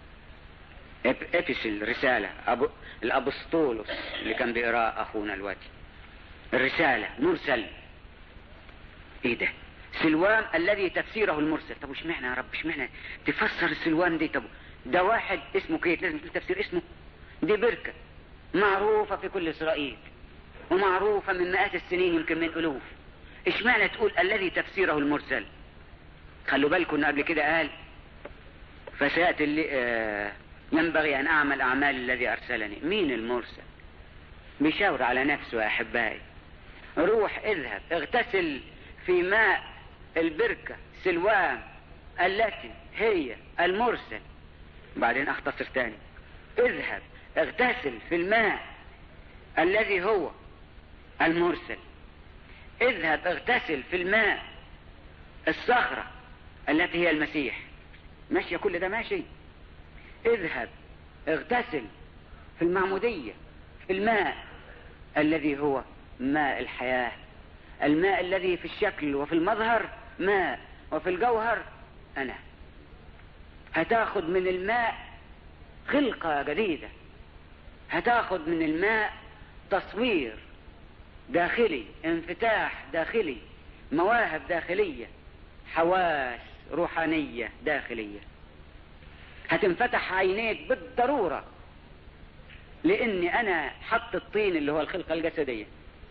ابتسل رسالة، أبو الأبسطولوس اللي كان بيقرأ أخونا الوادي، الرسالة مرسل. ايه ده؟ سلوان الذي تفسيره المرسل. طب وش معنى يا رب؟ وش معنى تفسر السلوان دي؟ طب ده واحد اسمه كيت، لازم تقول تفسير اسمه. دي بركة معروفة في كل إسرائيل ومعروفة من مئات السنين يمكن من ألوف. ايش معنى تقول الذي تفسيره المرسل؟ خلوا بالكم قبل كده قال فسيأتي اللي آه ينبغي أن أعمل أعمال الذي أرسلني. مين المرسل؟ بيشاور على نفسه يا أحبائي. روح اذهب اغتسل في ماء البركة سلوان التي هي المرسل. بعدين أختصر تاني، اذهب اغتسل في الماء الذي هو المرسل. اذهب اغتسل في الماء الصخرة التي هي المسيح. ماشية كل ده ماشي. اذهب اغتسل في المعمودية في الماء الذي هو ماء الحياة، الماء الذي في الشكل وفي المظهر ماء وفي الجوهر أنا. هتاخد من الماء خلقة جديدة، هتاخد من الماء تصوير داخلي، انفتاح داخلي، مواهب داخلية، حواس روحانية داخلية. هتنفتح عينيك بالضرورة، لاني انا حط الطين اللي هو الخلقة الجسدية،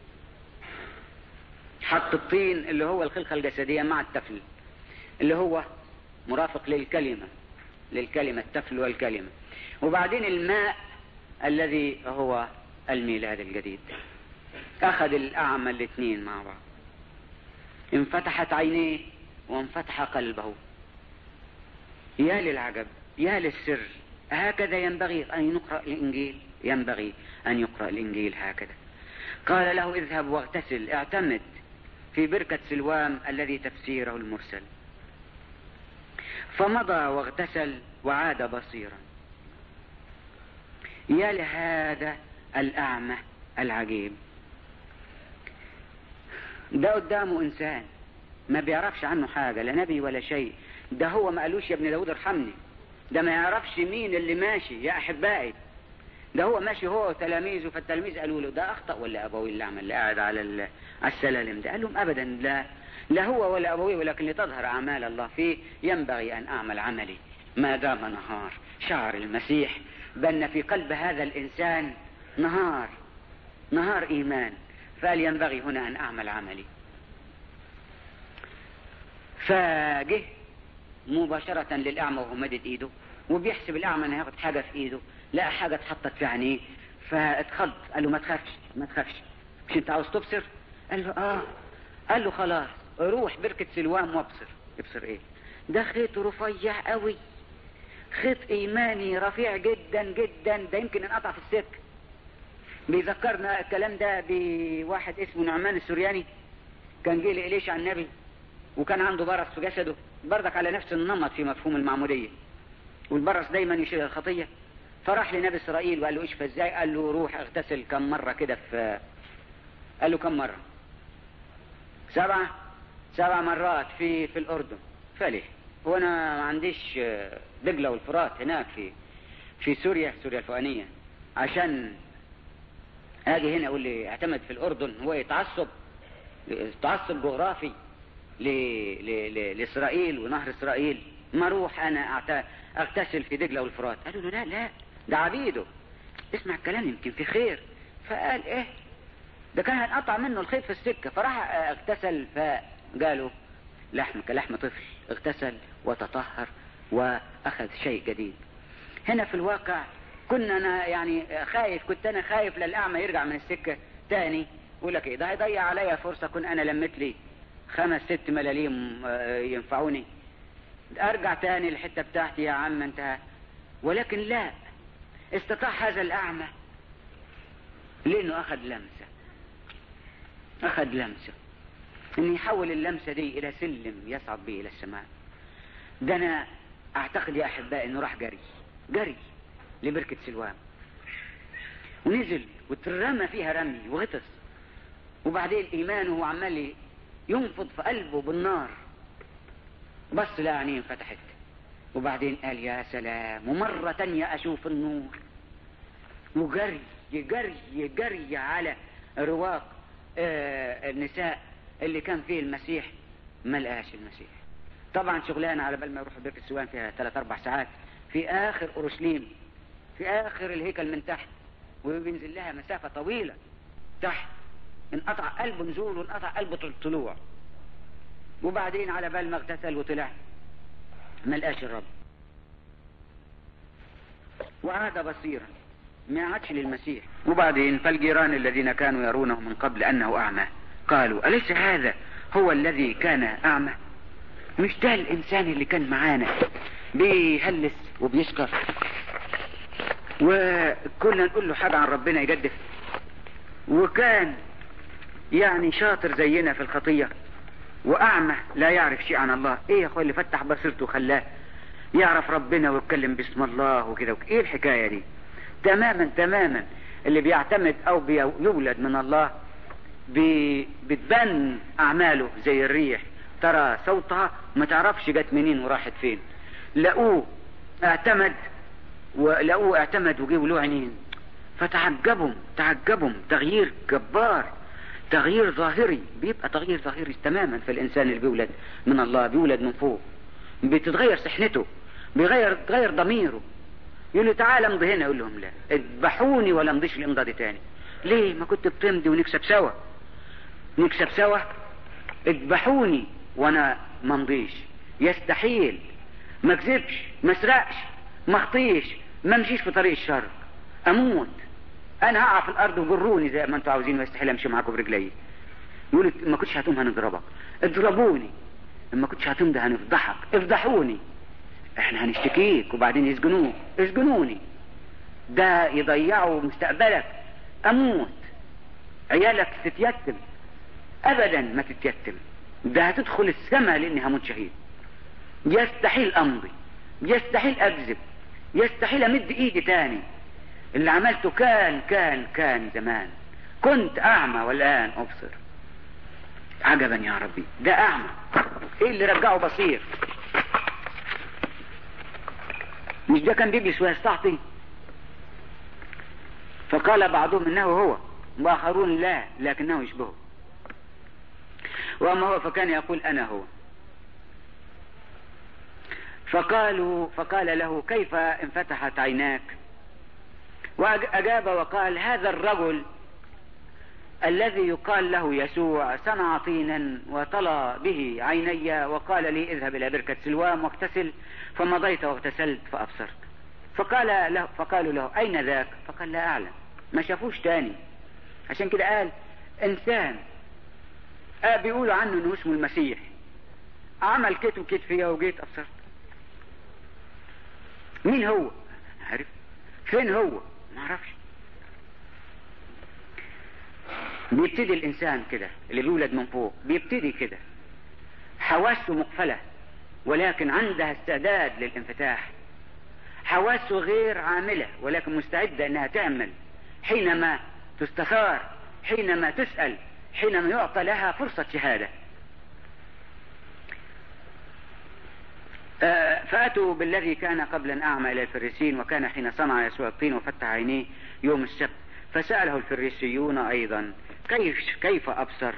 حط الطين اللي هو الخلقة الجسدية مع التفل اللي هو مرافق للكلمة للكلمة التفل والكلمة، وبعدين الماء الذي هو الميلاد الجديد. اخذ الاعمى الاثنين مع بعض، انفتحت عينيه وانفتح قلبه. يا للعجب، يا للسر. هكذا ينبغي أن يقرأ الإنجيل، ينبغي أن يقرأ الإنجيل هكذا. قال له اذهب واغتسل، اعتمد في بركة سلوام الذي تفسيره المرسل. فمضى واغتسل وعاد بصيرا. يا لهذا الأعمى العجيب، ده قدامه إنسان ما بيعرفش عنه حاجة، لا نبي ولا شيء. ده هو ما قالوش يا ابن داود ارحمني، ده ما يعرفش مين اللي ماشي يا أحبائي. ده هو ماشي هو وتلاميذه، فالتلاميذ قالوا له ده أخطأ ولا أبوي اللي عمل اللي قاعد على السلالم ده؟ قال لهم أبدا، لا لا هو ولا أبوي، ولكن لتظهر أعمال الله فيه ينبغي أن أعمل عملي ما دام نهار. شعر المسيح بأن في قلب هذا الإنسان نهار نهار إيمان، فقال ينبغي هنا أن أعمل عملي. فجه مباشرة للأعمى وهو مدد إيده وبيحسب الأعمى أنه ياخد حاجة في إيده، لقى حاجة اتحطت في عينيه فاتخض. قال له ما تخافش ما تخافش، مش أنت عاوز تبصر؟ قال له آه. قال له خلاص روح بركة سلوام وابصر. ابصر إيه؟ ده خيط رفيع قوي، خيط إيماني رفيع جدا جدا، ده يمكن انقطع في السك. بيذكرنا الكلام ده بواحد اسمه نعمان السورياني، كان جه لإليشع النبي وكان عنده برص في جسده، بردك على نفس النمط في مفهوم المعمودية، والبرص دايما يشير الخطية. فراح لنبي إسرائيل وقال له اشفى ازاي؟ قال له روح اغتسل كم مرة كده في، قال له كم مرة؟ سبعة سبع مرات في في الأردن. فليه هو أنا ما عنديش دجلة والفرات هناك في في سوريا سوريا الفوقانية عشان اجي هنا اقول لي اعتمد في الأردن؟ هو يتعصب تعصب جغرافي ل... ل... ل... لإسرائيل ونهر إسرائيل؟ ما اروح انا أعت... اغتسل في دجلة والفرات. قالوا له لا لا ده عبيده، اسمع الكلام يمكن في خير. فقال ايه ده كان هنقطع منه الخيط في السكة. فراح اغتسل، فقالوا لحم كلحم طفل، اغتسل وتطهر واخذ شيء جديد. هنا في الواقع كنا انا يعني خايف، كنت انا خايف للأعمى يرجع من السكة تاني يقول لك ايه ده هيضيع عليا فرصة، كن انا لمت لي خمس ست ملاليم ينفعوني، ارجع تاني الحتة بتاعتي يا عم انتهى. ولكن لا، استطاع هذا الأعمى لأنه أخذ لمسة، أخذ لمسة إن يحول اللمسة دي إلى سلم يصعد به إلى السماء. ده أنا أعتقد يا أحبائي إنه راح جري جري لبركة سلوان ونزل وترمى فيها رمي وغطس، وبعدين إيمانه وعمال ينفض في قلبه بالنار، بص لا عينيه فتحت، وبعدين قال يا سلام، ومرة تانية أشوف النور، وجري جري جري على رواق آه النساء اللي كان فيه المسيح، ما لقاش المسيح. طبعا شغلانة على بال ما يروح بركة سلوان فيها ثلاث أربع ساعات في آخر أورشليم، في آخر الهيكل من تحت، وبينزل لها مسافة طويلة تحت، انقطع قلبه نزول وانقطع قلبه طلوع، وبعدين على بال ما اغتسل وطلع ما لقاش الرب، وعاد بصيرا ما عادش للمسيح. وبعدين فالجيران الذين كانوا يرونه من قبل أنه أعمى قالوا أليس هذا هو الذي كان أعمى؟ مش ده الإنسان اللي كان معانا بيهلس وبيسكر وكنا نقول له حاجة عن ربنا يجدف، وكان يعني شاطر زينا في الخطية وأعمى لا يعرف شيء عن الله؟ ايه يا اخوة اللي فتح بصيرته وخلاه يعرف ربنا ويتكلم باسم الله وكده؟ ايه الحكاية دي؟ تماما تماما اللي بيعتمد او بيولد من الله بي بتبان اعماله زي الريح، ترى صوتها ما تعرفش جت منين وراحت فين. لقوه اعتمد ولقوه اعتمد وجيبوا له عينين، فتعجبهم تعجبهم تغيير جبار، تغيير ظاهري. بيبقى تغيير ظاهري تماما في الانسان اللي بيولد من الله، بيولد من فوق، بتتغير صحنته، بيغير تغير ضميره. يقول له تعال امضي هنا، يقول لهم لا، اذبحوني ولا امضيش الامضاء دي تاني. ليه؟ ما كنت بتمضي ونكسب سوا، نكسب سوا، اذبحوني وانا ما امضيش. يستحيل، ما اكذبش، ما اسرقش، ما اخطيش، ما امشيش في طريق الشر، اموت، انا هقع في الارض وجروني زي ما انتوا عاوزين، ويستحيل امشي معاكم برجلي. يقول ما كنتش هتقوم هنضربك، اضربوني، ما كنتش هتمضي هنفضحك، افضحوني، احنا هنشتكيك، وبعدين يسجنوك، اسجنوني، ده يضيعوا مستقبلك، اموت، عيالك تتيتم، ابدا ما تتيتم، ده هتدخل السماء لاني هموت شهيد. يستحيل امضي، يستحيل اكذب، يستحيل امد ايدي تاني، اللي عملته كان كان كان زمان، كنت اعمى والان ابصر. عجبا يا ربي، ده اعمى، ايه اللي رجعه بصير؟ مش ده كان بيجلس ويستعطي؟ فقال بعضهم انه هو، واخرون لا لكنه يشبهه، واما هو فكان يقول انا هو. فقالوا فقال له كيف انفتحت عيناك؟ واجاب وقال هذا الرجل الذي يقال له يسوع صنع طينا وطلى به عيني وقال لي اذهب الى بركة سلوام واغتسل، فمضيت واغتسلت فابصرت. فقال له فقالوا له اين ذاك؟ فقال لا اعلم، ما شافوش تاني. عشان كده قال انسان آه بيقولوا عنه انه اسمه المسيح، عمل كت وكت فيا وجيت ابصرت. مين هو؟ عارف فين هو؟ ما اعرفش. بيبتدي الانسان كده اللي بيولد من فوق، بيبتدي كده حواسه مقفلة ولكن عندها استعداد للانفتاح، حواسه غير عاملة ولكن مستعدة انها تعمل حينما تستثار، حينما تسأل، حينما يعطى لها فرصة شهادة. آه فأتوا بالذي كان قبلا أعمى إلى الفريسيين، وكان حين صنع يسوع الطين وفتح عينيه يوم السبت، فسأله الفريسيون أيضا كيف كيف أبصر؟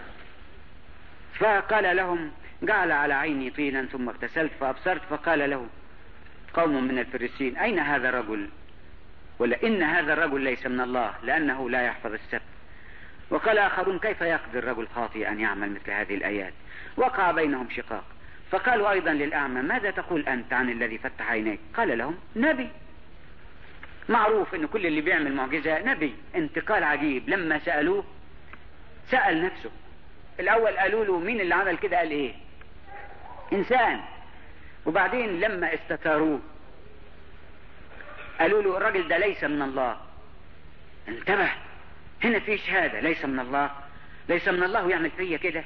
فقال لهم جعل على عيني طينا ثم اغتسلت فأبصرت. فقال له قوم من الفريسيين أين هذا الرجل؟ ولا إن هذا الرجل ليس من الله لأنه لا يحفظ السبت. وقال آخرون كيف يقدر الرجل خاطئ أن يعمل مثل هذه الآيات؟ وقع بينهم شقاق. فقالوا أيضا للأعمى ماذا تقول أنت عن الذي فتح عينيك؟ قال لهم نبي. معروف أن كل اللي بيعمل معجزة نبي. انتقال عجيب. لما سألوه سأل نفسه الأول، قالوا له مين اللي عمل كده؟ قال إيه؟ إنسان. وبعدين لما استتاروه قالوا له الراجل ده ليس من الله. انتبه، هنا في شهادة ليس من الله، ليس من الله ويعمل فيا كده.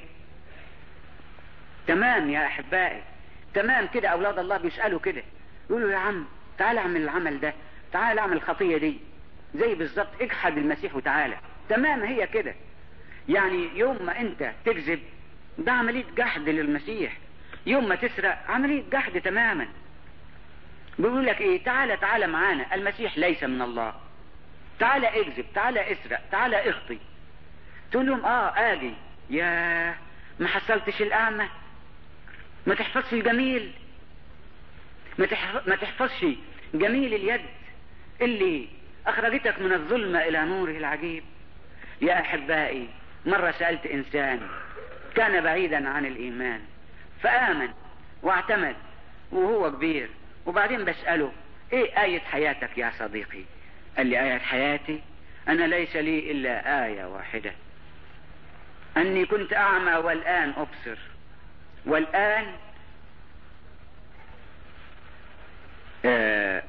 تمام يا أحبائي، تمام كده أولاد الله بيسألوا كده، يقولوا يا عم تعال اعمل العمل ده، تعال اعمل الخطية دي، زي بالظبط اجحد المسيح وتعالى. تمام هي كده. يعني يوم ما انت تكذب ده عملية جحد للمسيح، يوم ما تسرق عملية جحد تماما. بيقول لك ايه؟ تعالى تعالى معانا، المسيح ليس من الله، تعالى اكذب، تعالى اسرق، تعالى اخطي. تقول لهم اه اجي. يا ما حصلتش الاعمى، ما تحفظش الجميل، ما, تحف... ما تحفظش جميل اليد اللي اخرجتك من الظلمة الى نوره العجيب. يا احبائي، مرة سألت انسان كان بعيدا عن الايمان فآمن واعتمد وهو كبير، وبعدين بسأله ايه آية حياتك يا صديقي؟ قال لي آية حياتي انا ليس لي الا آية واحدة، اني كنت اعمى والان ابصر، والان آه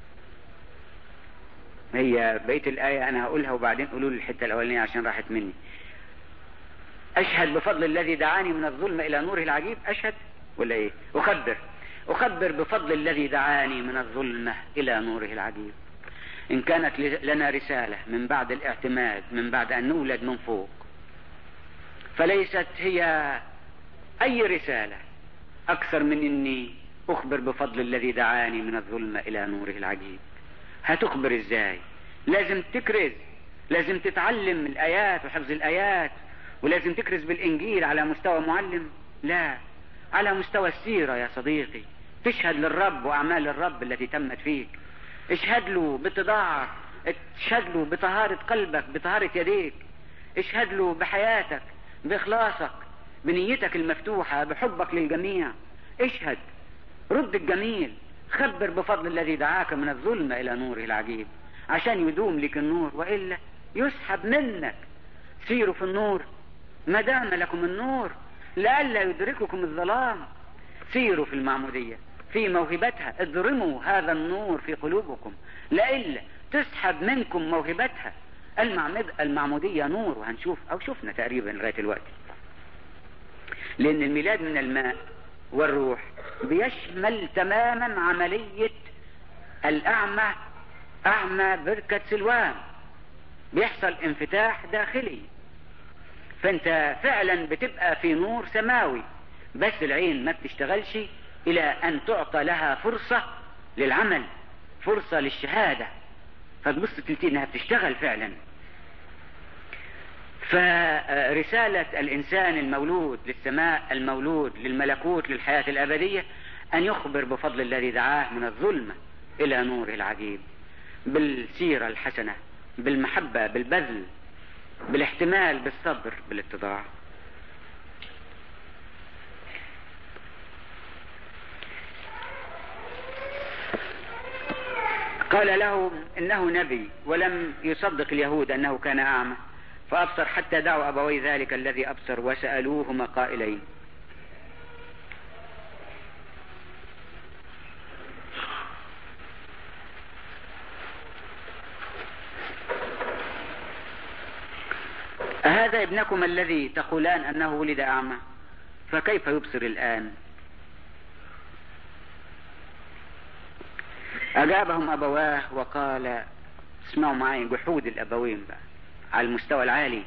هي بقية الآية انا هقولها وبعدين قولوا لي الحتة الاولانية عشان راحت مني. اشهد بفضل الذي دعاني من الظلم الى نوره العجيب. اشهد ولا ايه؟ اخبر اخبر بفضل الذي دعاني من الظلمة الى نوره العجيب. ان كانت لنا رسالة من بعد الاعتماد، من بعد ان نولد من فوق، فليست هي اي رسالة اكثر من اني اخبر بفضل الذي دعاني من الظلمة الى نوره العجيب. هتخبر ازاي؟ لازم تكرز، لازم تتعلم الايات وحفظ الايات، ولازم تكرز بالانجيل على مستوى معلم؟ لا، على مستوى السيرة يا صديقي. تشهد للرب واعمال الرب التي تمت فيك، اشهد له باتضاعك، اشهد له بطهارة قلبك، بطهارة يديك، اشهد له بحياتك، باخلاصك، بنيتك المفتوحة، بحبك للجميع. اشهد، رد الجميل، خبر بفضل الذي دعاك من الظلمة الى نوره العجيب، عشان يدوم لك النور، وإلا يسحب منك. سيروا في النور ما دام لكم النور لئلا يدرككم الظلام. سيروا في المعمودية في موهبتها، اضرموا هذا النور في قلوبكم لئلا تسحب منكم موهبتها. المعمودية نور، وهنشوف او شفنا تقريبا لغاية الوقت، لان الميلاد من الماء والروح بيشمل تماما عملية الأعمى، أعمى بركة سلوان، بيحصل انفتاح داخلي، فانت فعلا بتبقى في نور سماوي، بس العين ما بتشتغلش الى ان تعطى لها فرصة للعمل، فرصة للشهادة، فتبص تلتقي انها بتشتغل فعلا. فرسالة الانسان المولود للسماء، المولود للملكوت، للحياة الابدية، ان يخبر بفضل الذي دعاه من الظلمة الى نوره العجيب، بالسيرة الحسنة، بالمحبة، بالبذل، بالاحتمال، بالصبر، بالاتضاع. قال لهم انه نبي، ولم يصدق اليهود انه كان اعمى فابصر حتى دعوا ابوي ذلك الذي ابصر وسألوهما قائلين. أهذا ابنكم الذي تقولان أنه ولد أعمى فكيف يبصر الآن؟ أجابهم أبواه وقال، اسمعوا معي جحود الأبوين بقى على المستوى العالي.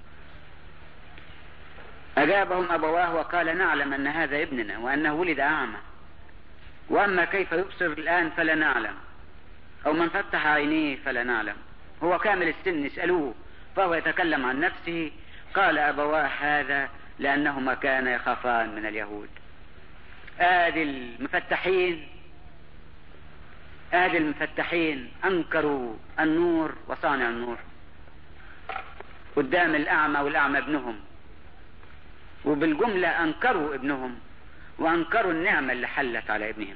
أجابهم أبواه وقال نعلم أن هذا ابننا وأنه ولد أعمى، وأما كيف يبصر الآن فلا نعلم، أو من فتح عينيه فلا نعلم، هو كامل السن اسألوه فهو يتكلم عن نفسه. قال أبواه هذا لأنهما كانا يخافان من اليهود. آدي المفتحين، آدي المفتحين أنكروا النور وصانع النور قدام الأعمى والأعمى ابنهم، وبالجملة أنكروا ابنهم وأنكروا النعمة اللي حلت على ابنهم.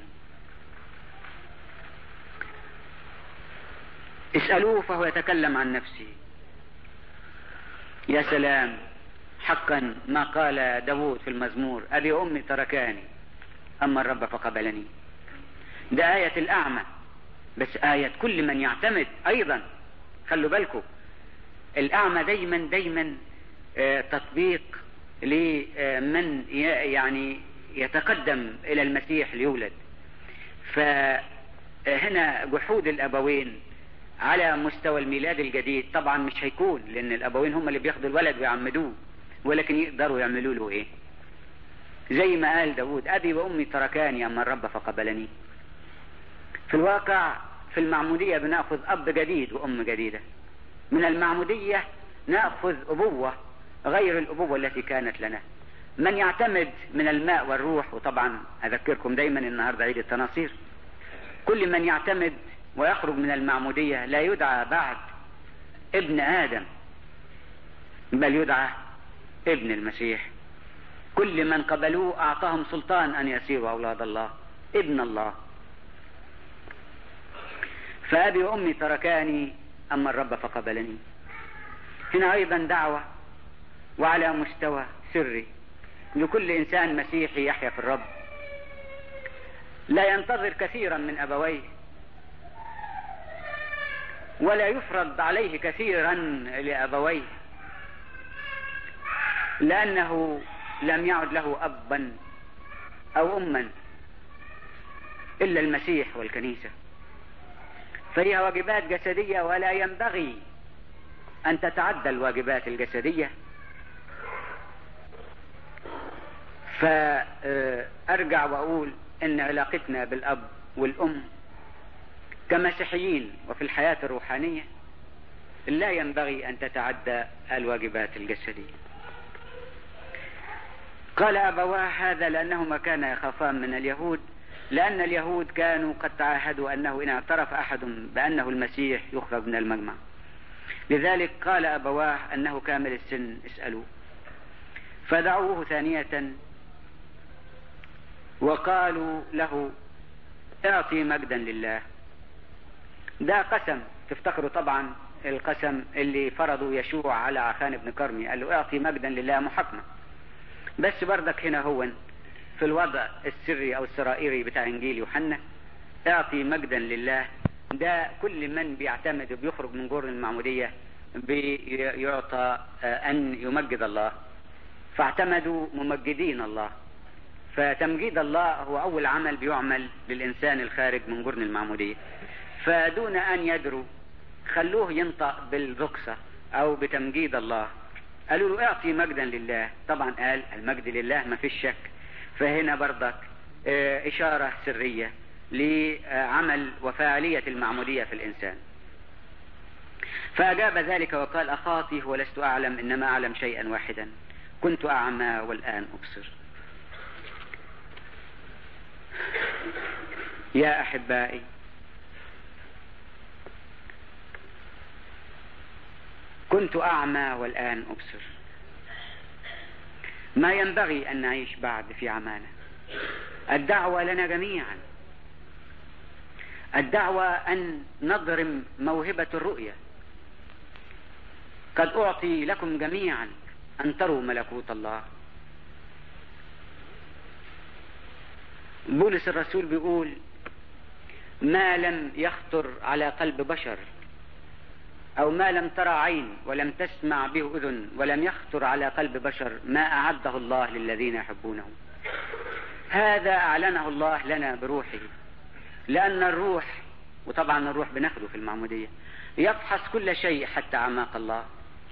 اسألوه فهو يتكلم عن نفسه. يا سلام، حقا ما قال داود في المزمور، أبي أمي تركاني أما الرب فقبلني. ده آية الأعمى بس آية كل من يعتمد أيضا. خلوا بالكم الأعمى دايما دايما تطبيق لمن يعني يتقدم إلى المسيح ليولد. فهنا جحود الأبوين على مستوى الميلاد الجديد طبعا مش هيكون، لأن الأبوين هم اللي بياخدوا الولد ويعمدوه، ولكن يقدروا يعملوا له إيه؟ زي ما قال داود: أبي وأمي تركاني أما الرب فقبلني. في الواقع في المعمودية بنأخذ أب جديد وأم جديدة. من المعمودية نأخذ أبوة غير الأبوة التي كانت لنا. من يعتمد من الماء والروح، وطبعا أذكركم دايما النهاردة عيد التناصير، كل من يعتمد ويخرج من المعمودية لا يدعى بعد ابن آدم، بل يدعى ابن المسيح. كل من قبلوه أعطاهم سلطان أن يصيروا أولاد الله، ابن الله. فأبي وأمي تركاني أما الرب فقبلني. هنا أيضا دعوة وعلى مستوى سري لكل إنسان مسيحي يحيا في الرب، لا ينتظر كثيرا من أبويه، ولا يفرض عليه كثيرا لأبويه، لأنه لم يعد له أبا أو أما إلا المسيح والكنيسة. فهي واجبات جسدية ولا ينبغي أن تتعدى الواجبات الجسدية. فأرجع وأقول إن علاقتنا بالأب والأم كمسيحيين وفي الحياة الروحانية لا ينبغي أن تتعدى الواجبات الجسدية. قال أبواه هذا لأنهما كانا يخافان من اليهود، لأن اليهود كانوا قد تعاهدوا أنه إن اعترف أحد بأنه المسيح يخرج من المجمع. لذلك قال أبواه أنه كامل السن، اسألوه. فدعوه ثانية وقالوا له: اعطي مجدا لله. ده قسم، تفتكروا طبعا القسم اللي فرضوا يشوع على عخان بن كرمي، قال له اعطي مجدا لله محاكمة. بس بردك هنا هو في الوضع السري او السرائري بتاع انجيل يوحنا، اعطي مجدا لله، ده كل من بيعتمد وبيخرج من جرن المعمودية بيعطى ان يمجد الله. فاعتمدوا ممجدين الله. فتمجيد الله هو اول عمل بيعمل للانسان الخارج من جرن المعمودية. فدون ان يدروا خلوه ينطق بالرقصة او بتمجيد الله. قالوا له اعطي مجدا لله. طبعا قال المجد لله ما فيش شك. فهنا برضك اه اشارة سرية لعمل وفاعلية المعمودية في الانسان. فاجاب ذلك وقال: اخاطي ولست اعلم، انما اعلم شيئا واحدا، كنت اعمى والان ابصر. يا احبائي، كنت أعمى والآن أبصر. ما ينبغي أن نعيش بعد في عمانة. الدعوة لنا جميعا، الدعوة أن نضرم موهبة الرؤية. قد أعطي لكم جميعا أن تروا ملكوت الله. بولس الرسول بيقول: ما لم يخطر على قلب بشر، أو ما لم ترى عين ولم تسمع به أذن ولم يخطر على قلب بشر، ما أعده الله للذين يحبونه. هذا أعلنه الله لنا بروحه، لأن الروح، وطبعا الروح بناخده في المعمودية، يفحص كل شيء حتى أعماق الله.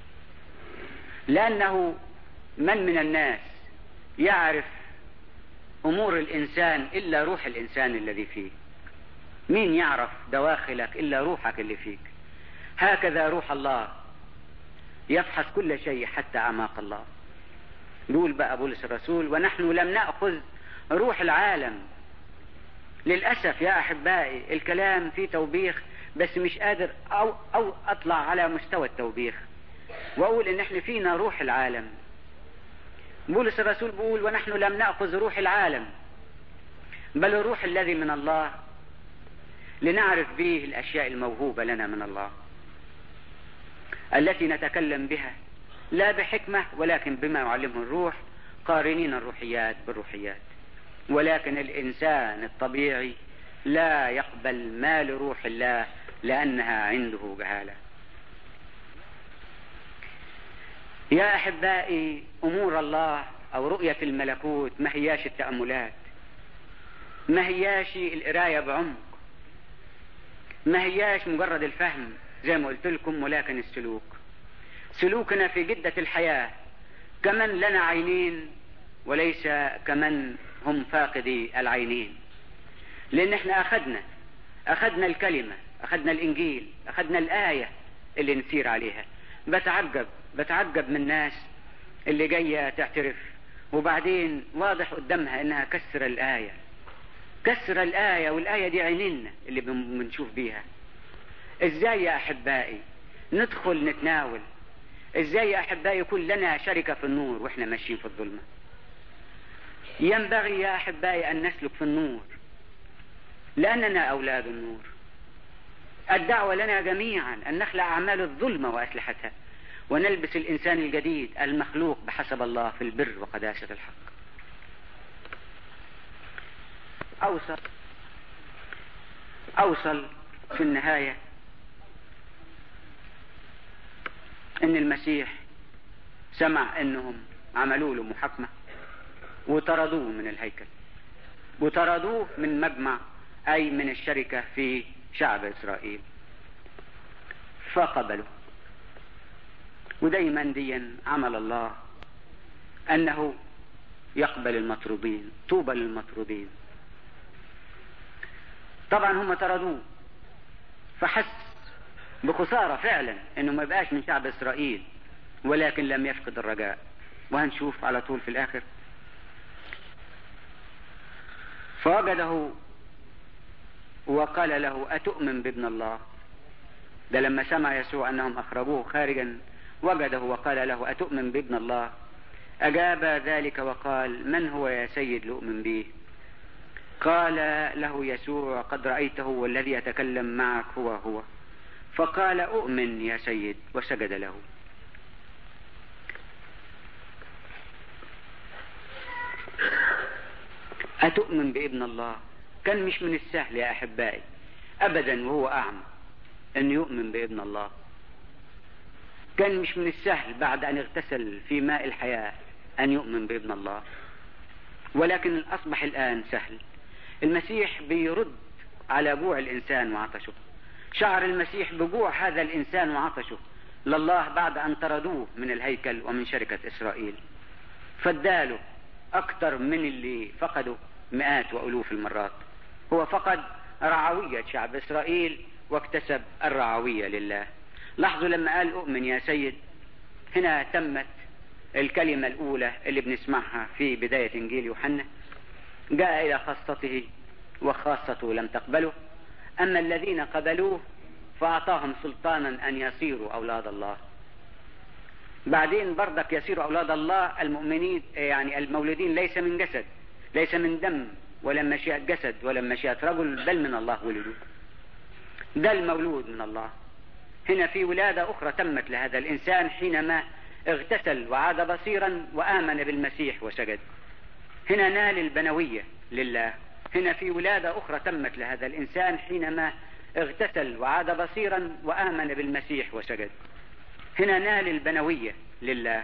لأنه من من الناس يعرف أمور الإنسان إلا روح الإنسان الذي فيه؟ مين يعرف دواخلك إلا روحك اللي فيك؟ هكذا روح الله يفحص كل شيء حتى أعماق الله. يقول بقى بولس الرسول: ونحن لم نأخذ روح العالم. للأسف يا أحبائي الكلام فيه توبيخ، بس مش قادر أو, أو أطلع على مستوى التوبيخ وأقول إن إحنا فينا روح العالم. بولس الرسول بيقول: ونحن لم نأخذ روح العالم، بل الروح الذي من الله، لنعرف به الأشياء الموهوبة لنا من الله، التي نتكلم بها لا بحكمة ولكن بما يعلمه الروح، قارنين الروحيات بالروحيات. ولكن الإنسان الطبيعي لا يقبل ما لروح الله لأنها عنده جهالة. يا أحبائي، أمور الله أو رؤية الملكوت ما هياش التأملات، ما هياش القراية بعمق، ما هياش مجرد الفهم زي ما قلت لكم، ولكن السلوك. سلوكنا في جدة الحياة كمن لنا عينين وليس كمن هم فاقدي العينين، لأن احنا أخذنا أخذنا الكلمة، أخذنا الإنجيل، أخذنا الآية اللي نسير عليها. بتعجب بتعجب من الناس اللي جاية تعترف وبعدين واضح قدامها انها كسر الآية، كسر الآية، والآية دي عينينا اللي بنشوف بيها. ازاي يا أحبائي ندخل نتناول؟ ازاي يا أحبائي يكون لنا شركة في النور واحنا ماشيين في الظلمة؟ ينبغي يا أحبائي أن نسلك في النور لأننا أولاد النور. الدعوة لنا جميعا أن نخلع أعمال الظلمة وأسلحتها ونلبس الإنسان الجديد المخلوق بحسب الله في البر وقداسة الحق. أوصل أوصل في النهاية أن المسيح سمع أنهم عملوا له محاكمة وطردوه من الهيكل وطردوه من مجمع، أي من الشركة في شعب إسرائيل، فقبلوا. ودايما ديا عمل الله أنه يقبل المطرودين. طوبى للمطرودين. طبعا هم طردوه فحس بخسارة فعلا انه ما يبقاش من شعب إسرائيل، ولكن لم يفقد الرجاء. وهنشوف على طول في الآخر. فوجده وقال له أتؤمن بابن الله؟ ده لما سمع يسوع أنهم أخرجوه خارجا وجده وقال له أتؤمن بابن الله؟ أجاب ذلك وقال من هو يا سيد لأؤمن به؟ قال له يسوع قد رأيته والذي يتكلم معك هو هو. فقال أؤمن يا سيد وسجد له. أتؤمن بابن الله؟ كان مش من السهل يا أحبائي أبدا وهو أعمى أن يؤمن بابن الله. كان مش من السهل بعد أن اغتسل في ماء الحياة أن يؤمن بابن الله، ولكن أصبح الآن سهل. المسيح بيرد على جوع الإنسان وعطشه. شعر المسيح بجوع هذا الإنسان وعطشه لله بعد أن طردوه من الهيكل ومن شركة إسرائيل، فاداله أكثر من اللي فقده مئات وألوف المرات. هو فقد رعوية شعب إسرائيل واكتسب الرعوية لله. لاحظوا لما قال أؤمن يا سيد، هنا تمت الكلمة الأولى اللي بنسمعها في بداية إنجيل يوحنا: جاء إلى خاصته وخاصته لم تقبله، أما الذين قبلوه فأعطاهم سلطانا أن يصيروا أولاد الله. بعدين برضك يصيروا أولاد الله المؤمنين، يعني المولودين ليس من جسد، ليس من دم ولا مشيئة جسد ولا مشيئة رجل، بل من الله ولدوا. ده المولود من الله. هنا في ولادة أخرى تمت لهذا الإنسان حينما اغتسل وعاد بصيرا وآمن بالمسيح وسجد. هنا نال البنوية لله. هنا في ولادة أخرى تمت لهذا الإنسان حينما اغتسل وعاد بصيرا وآمن بالمسيح وسجد. هنا نال البنوية لله.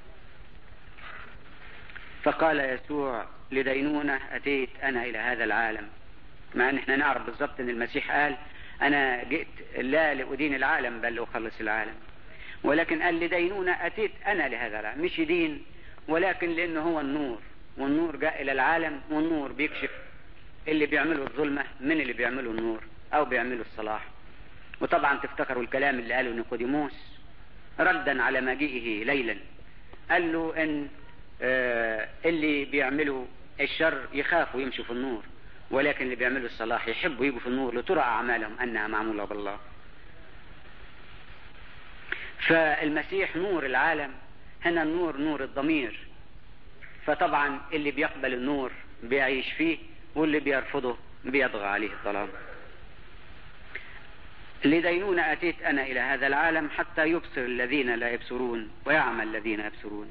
فقال يسوع لدينونة أتيت أنا إلى هذا العالم، مع أن احنا نعرف بالضبط أن المسيح قال أنا جئت لا لأدين العالم بل لأخلص العالم، ولكن قال لدينونة أتيت أنا لهذا العالم، مش يدين ولكن لأنه هو النور، والنور جاء إلى العالم، والنور بيكشف اللي بيعملوا الظلمة من اللي بيعملوا النور أو بيعملوا الصلاح. وطبعا تفتكروا الكلام اللي قاله نيقوديموس ردا على مجيئه ليلا، قال له ان آه اللي بيعملوا الشر يخافوا يمشوا في النور، ولكن اللي بيعملوا الصلاح يحبوا يجوا في النور لترى اعمالهم انها معمولة بالله. فالمسيح نور العالم. هنا النور نور الضمير. فطبعا اللي بيقبل النور بيعيش فيه، واللي بيرفضه بيطغى عليه الظلام. لدينون أتيت أنا إلى هذا العالم حتى يبصر الذين لا يبصرون ويعمى الذين يبصرون.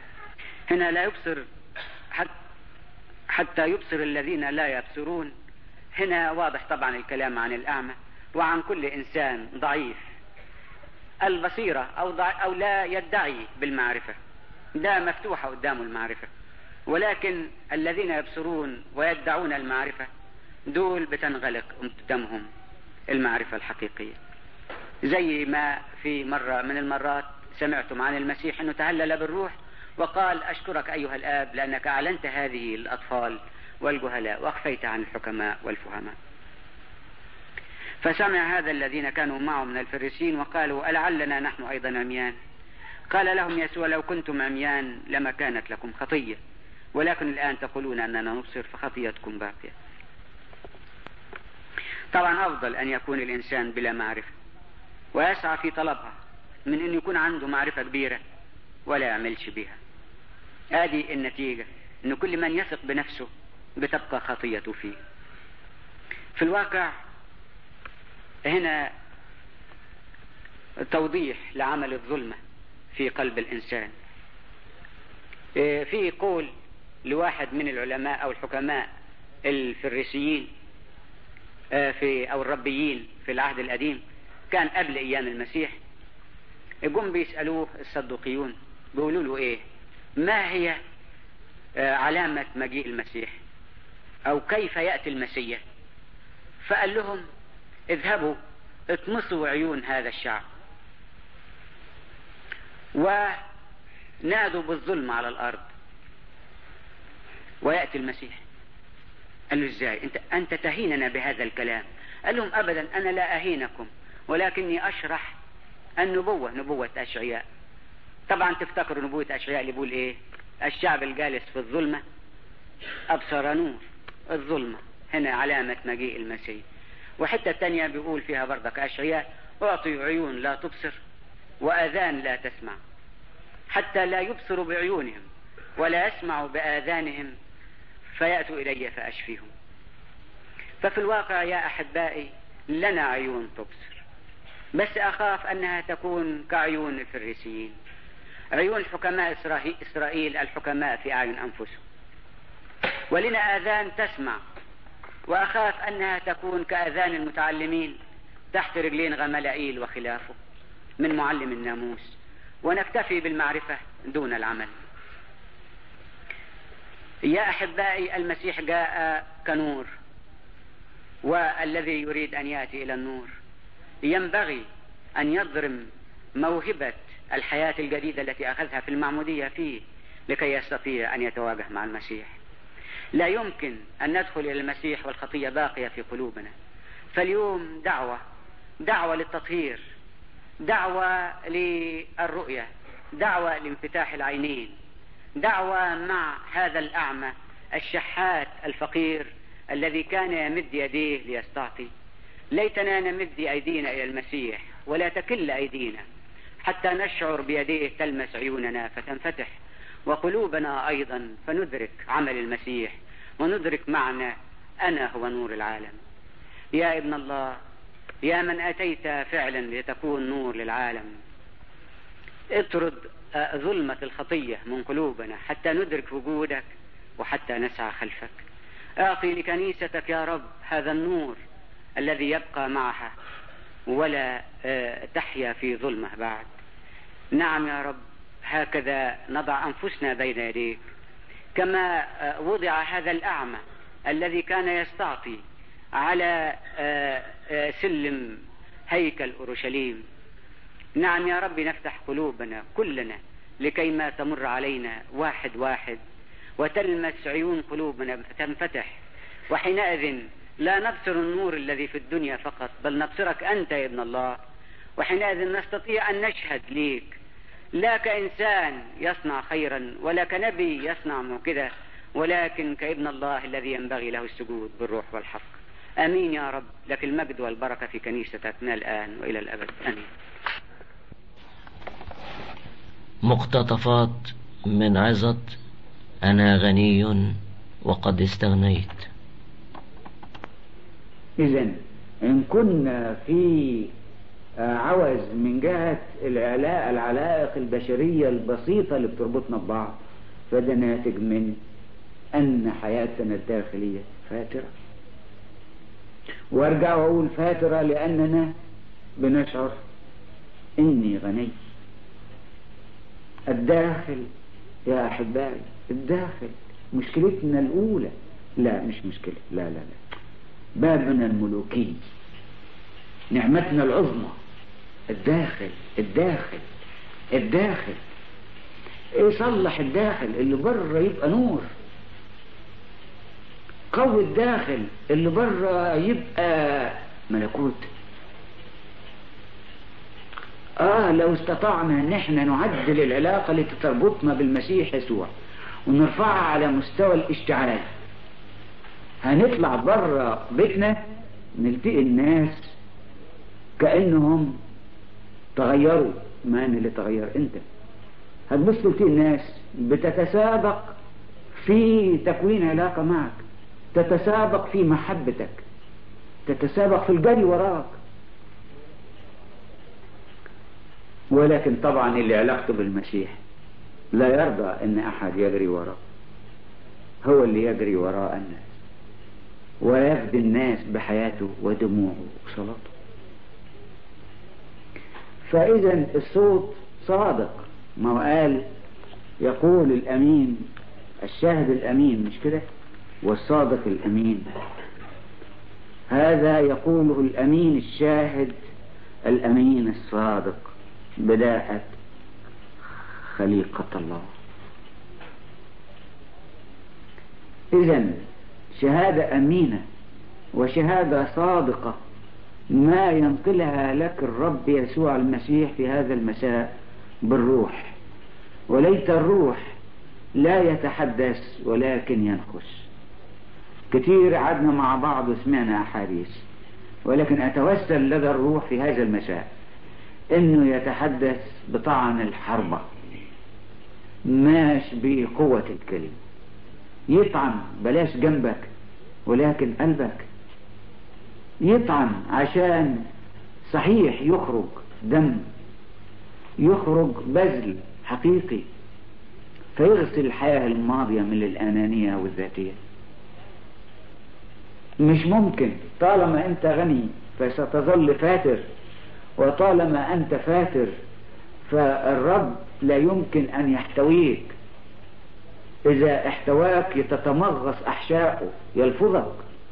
هنا لا يبصر حتى يبصر الذين لا يبصرون، هنا واضح طبعا الكلام عن الأعمى وعن كل إنسان ضعيف البصيرة أو, ضع... أو لا يدعي بالمعرفة، ده مفتوحة قدامه المعرفة، ولكن الذين يبصرون ويدعون المعرفة دول بتنغلق قدامهم المعرفة الحقيقية. زي ما في مرة من المرات سمعتم عن المسيح أنه تهلل بالروح وقال أشكرك أيها الآب لأنك أعلنت هذه الأطفال والجهلاء وأخفيت عن الحكماء والفهماء. فسمع هذا الذين كانوا معه من الفريسيين وقالوا ألعلنا نحن أيضا عميان؟ قال لهم يسوع لو كنتم عميان لما كانت لكم خطية، ولكن الآن تقولون أننا نبصر فخطيتكم باقية. طبعا أفضل أن يكون الإنسان بلا معرفة ويسعى في طلبها من أن يكون عنده معرفة كبيرة ولا يعملش بها. هذه النتيجة أن كل من يثق بنفسه بتبقى خطيته فيه. في الواقع هنا توضيح لعمل الظلمة في قلب الإنسان. في قول لواحد من العلماء أو الحكماء الفريسيين في أو الربيين في العهد القديم، كان قبل أيام المسيح، جم بيسألوه الصدوقيون بيقولوا له إيه ما هي علامة مجيء المسيح أو كيف يأتي المسيح؟ فقال لهم اذهبوا اطمسوا عيون هذا الشعب ونادوا بالظلم على الأرض ويأتي المسيح. قال له ازاي انت, أنت تهيننا بهذا الكلام؟ قال لهم أبدا أنا لا أهينكم، ولكني أشرح النبوة، نبوة أشعياء. طبعا تفتكروا نبوة أشعياء اللي بيقول ايه؟ الشعب الجالس في الظلمة أبصر نور. الظلمة هنا علامة مجيء المسيح. وحتة تانية بيقول فيها برضك أشعياء أعطي عيون لا تبصر وآذان لا تسمع، حتى لا يبصروا بعيونهم ولا يسمعوا بآذانهم فيأتوا إلي فأشفيهم. ففي الواقع يا أحبائي لنا عيون تبصر، بس أخاف أنها تكون كعيون الفريسيين، عيون حكماء إسرائيل الحكماء في أعين أنفسهم. ولنا آذان تسمع، وأخاف أنها تكون كآذان المتعلمين تحت رجلين غملائيل وخلافه من معلم الناموس، ونكتفي بالمعرفة دون العمل. يا أحبائي المسيح جاء كنور، والذي يريد أن يأتي إلى النور ينبغي أن يضرم موهبة الحياة الجديدة التي أخذها في المعمودية فيه لكي يستطيع أن يتواجه مع المسيح. لا يمكن أن ندخل إلى المسيح والخطية باقية في قلوبنا. فاليوم دعوة دعوة للتطهير، دعوة للرؤية، دعوة لانفتاح العينين، دعوة مع هذا الأعمى الشحات الفقير الذي كان يمد يديه ليستعطي. ليتنا نمد أيدينا إلى المسيح ولا تكل أيدينا حتى نشعر بيديه تلمس عيوننا فتنفتح، وقلوبنا أيضا فندرك عمل المسيح وندرك معنى أنا هو نور العالم. يا ابن الله، يا من أتيت فعلا لتكون نور للعالم، اطرد ظلمة الخطية من قلوبنا حتى ندرك وجودك وحتى نسعى خلفك. أعطي لكنيستك يا رب هذا النور الذي يبقى معها ولا تحيا في ظلمة بعد. نعم يا رب، هكذا نضع أنفسنا بين يديك كما وضع هذا الأعمى الذي كان يستعطي على سلم هيكل أورشليم. نعم يا رب، نفتح قلوبنا كلنا لكي ما تمر علينا واحد واحد وتلمس عيون قلوبنا فتنفتح، وحينئذ لا نبصر النور الذي في الدنيا فقط بل نبصرك أنت يا ابن الله. وحينئذ نستطيع أن نشهد ليك لا كإنسان يصنع خيرا ولا كنبي يصنع موكدة، ولكن كابن الله الذي ينبغي له السجود بالروح والحق. آمين يا رب، لك المجد والبركة في كنيستك من الآن وإلى الأبد. آمين. مقتطفات من عظة أنا غني وقد استغنيت. إذن إن كنا في عوز من جهة العلاء العلائق البشرية البسيطة اللي بتربطنا ببعض، فده ناتج من أن حياتنا الداخلية فاترة. وارجع واقول فاترة لاننا بنشعر اني غني. الداخل يا احبائي، الداخل مشكلتنا الاولى، لا مش مشكلة، لا لا لا، بابنا الملوكي، نعمتنا العظمى الداخل الداخل الداخل. يصلح الداخل، اللي بره يبقى نور. قوي الداخل، اللي بره يبقى ملكوت. اه لو استطعنا ان احنا نعدل العلاقة التي تربطنا بالمسيح يسوع ونرفعها على مستوى الاشتعال، هنطلع بره بيتنا نلتقي الناس كأنهم تغيروا. ما أنا اللي تغير، انت. هتبص تلتقي الناس بتتسابق في تكوين علاقة معك، تتسابق في محبتك، تتسابق في الجري وراك. ولكن طبعا اللي علاقته بالمسيح لا يرضى ان احد يجري وراه، هو اللي يجري وراء الناس ويفدي الناس بحياته ودموعه وصلاته. فاذا الصوت صادق، ما هو قال يقول الامين الشاهد الامين، مش كده؟ والصادق الامين، هذا يقوله الامين الشاهد الامين الصادق بداءة خليقة الله. إذن شهادة أمينة وشهادة صادقة ما ينقلها لك الرب يسوع المسيح في هذا المساء بالروح. وليت الروح لا يتحدث ولكن ينخس. كتير قعدنا مع بعض وسمعنا أحاديث، ولكن أتوسل لدى الروح في هذا المساء انه يتحدث بطعن الحربة، ماش بقوة الكلمة، يطعن بلاش جنبك ولكن قلبك، يطعن عشان صحيح يخرج دم، يخرج بذل حقيقي فيغسل الحياة الماضية من الأنانية والذاتية. مش ممكن طالما انت غني فستظل فاتر، وطالما أنت فاتر فالرب لا يمكن أن يحتويك. إذا احتواك يتتمغص أحشاؤه، يلفظك.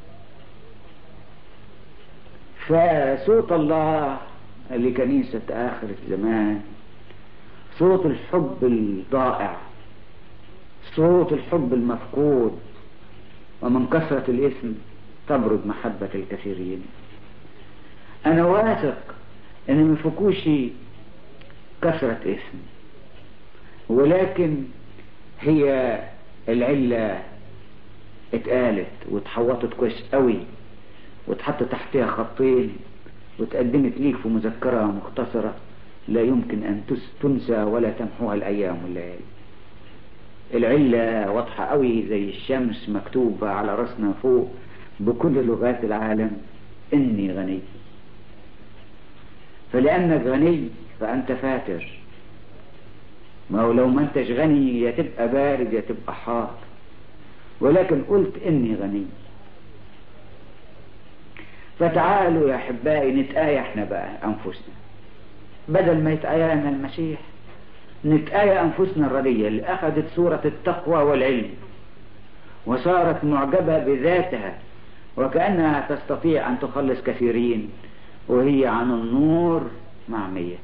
فصوت الله لكنيسة آخر الزمان صوت الحب الضائع، صوت الحب المفقود. ومن كثرة الإثم تبرد محبة الكثيرين. أنا واثق ان ما فيكوش كثرة اسم، ولكن هي العلة اتقالت واتحوطت كويس قوي واتحط تحتها خطين وتقدمت ليك في مذكرة مختصرة لا يمكن ان تنسى ولا تمحوها الايام والليالي. العلة واضحة قوي زي الشمس مكتوبة على رأسنا فوق بكل لغات العالم: اني غني. فلأنك غني فأنت فاتر. ما هو لو ما انتش غني يا تبقى بارد يا تبقى حار، ولكن قلت إني غني. فتعالوا يا أحبائي نتآية احنا بقى أنفسنا، بدل ما يتآيانا المسيح نتآية أنفسنا الردية اللي أخذت صورة التقوى والعلم وصارت معجبة بذاتها وكأنها تستطيع أن تخلص كثيرين وهي عن النور معمية.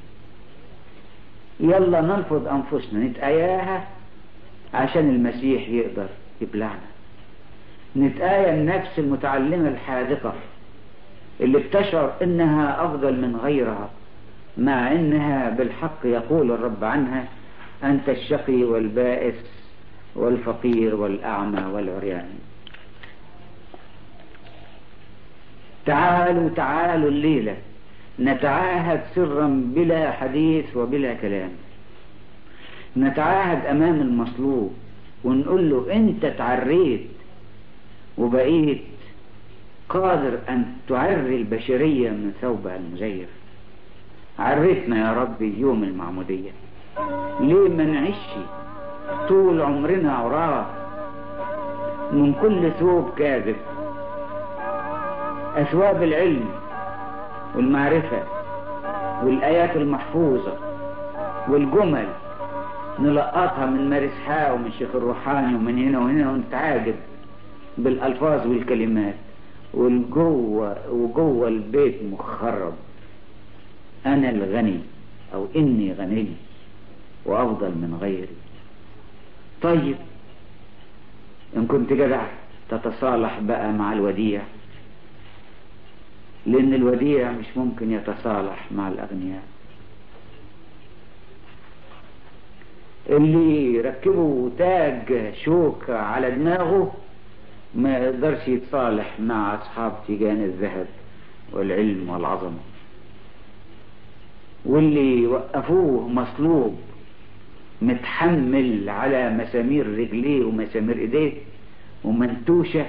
يلا ننفض أنفسنا نتآياها عشان المسيح يقدر يبلعنا. نتآيا النفس المتعلمة الحاذقة اللي بتشعر إنها أفضل من غيرها، مع إنها بالحق يقول الرب عنها: أنت الشقي والبائس والفقير والأعمى والعريان. تعالوا تعالوا الليلة نتعاهد سرا بلا حديث وبلا كلام، نتعاهد أمام المصلوب ونقول له: أنت تعريت وبقيت قادر أن تعري البشرية من ثوبها المزيف. عريتنا يا ربي يوم المعمودية، ليه ما نعيش طول عمرنا عراة من كل ثوب كاذب؟ أثواب العلم والمعرفة والآيات المحفوظة والجمل نلقطها من مارس حاء ومن شيخ الروحاني ومن هنا وهنا ونتعاجب بالألفاظ والكلمات، والجوه وجوه البيت مخرب. أنا الغني أو إني غني وأفضل من غيري. طيب إن كنت جدع تتصالح بقى مع الوديع، لأن الوديع مش ممكن يتصالح مع الأغنياء. اللي يركبوا تاج شوك على دماغه ما يقدرش يتصالح مع أصحاب تيجان الذهب والعلم والعظمة. واللي وقفوه مصلوب متحمل على مسامير رجليه ومسامير ايديه ومنتوشة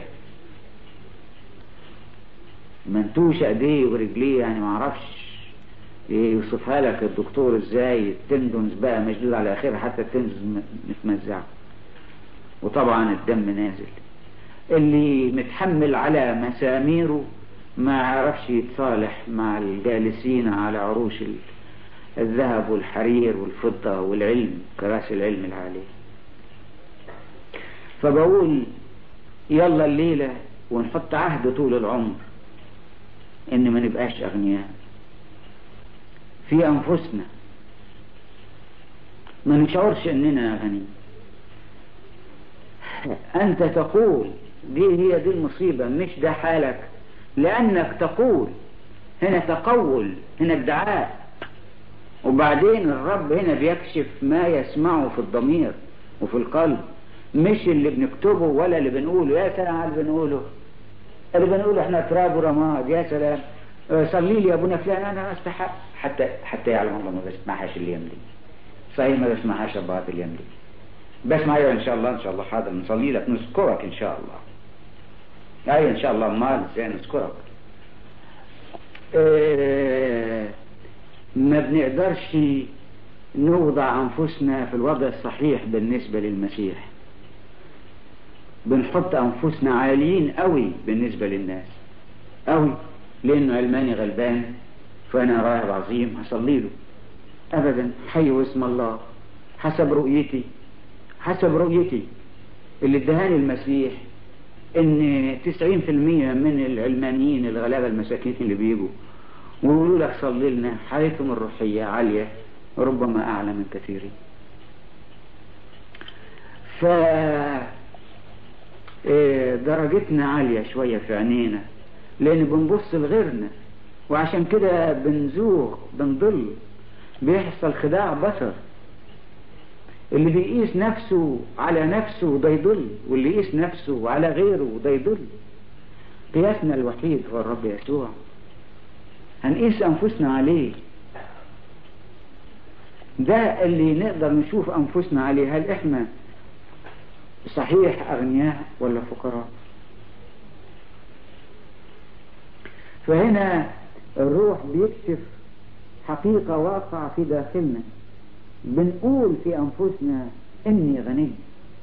منتوشة ايديه ورجليه، يعني معرفش يوصفها لك الدكتور ازاي. التندونز بقى مشدود على اخرها، حتى التندونز متمزعة وطبعا الدم نازل. اللي متحمل على مساميره ما عرفش يتصالح مع الجالسين على عروش الذهب والحرير والفضة والعلم، كراسي العلم العالية. فبقول يلا الليلة ونحط عهد طول العمر ان ما نبقاش اغنياء في انفسنا، ما نشعرش اننا غني. انت تقول دي هي دي المصيبة، مش ده حالك، لانك تقول. هنا تقول، هنا ادعاء. وبعدين الرب هنا بيكشف ما يسمعه في الضمير وفي القلب، مش اللي بنكتبه ولا اللي بنقوله. يا سلام على اللي بنقوله، اللي بنقوله احنا تراب ورماد. يا سلام صلي لي يا ابونا فلان، انا استحق. حتى حتى يعلم الله ما بسمعهاش الايام دي. صحيح ما بسمعهاش ابوات الايام دي، بسمع ايوه ان شاء الله ان شاء الله حاضر نصلي لك نذكرك ان شاء الله. ايوه ان شاء الله امال ازاي نذكرك. اه ما بنقدرش نوضع انفسنا في الوضع الصحيح بالنسبة للمسيح. بنحط انفسنا عاليين قوي بالنسبة للناس قوي، لانه علماني غلبان فانا راهب عظيم هصلي له. ابدا، حي اسم الله حسب رؤيتي حسب رؤيتي اللي ادهاني المسيح ان تسعين في المية من العلمانيين الغلابة المساكين اللي بيجوا ويقولوا لك صلي لنا حالتهم الروحية عالية ربما اعلى من كثيرين. ف درجتنا عالية شوية في عينينا لان بنبص لغيرنا، وعشان كده بنزوغ بنضل، بيحصل خداع بصر. اللي بيقيس نفسه على نفسه ده يضل، واللي يقيس نفسه على غيره ده يضل. قياسنا الوحيد هو الرب يسوع، هنقيس انفسنا عليه. ده اللي نقدر نشوف انفسنا عليه، هل احنا صحيح اغنياء ولا فقراء. فهنا الروح بيكشف حقيقة واقع في داخلنا. بنقول في انفسنا اني غني،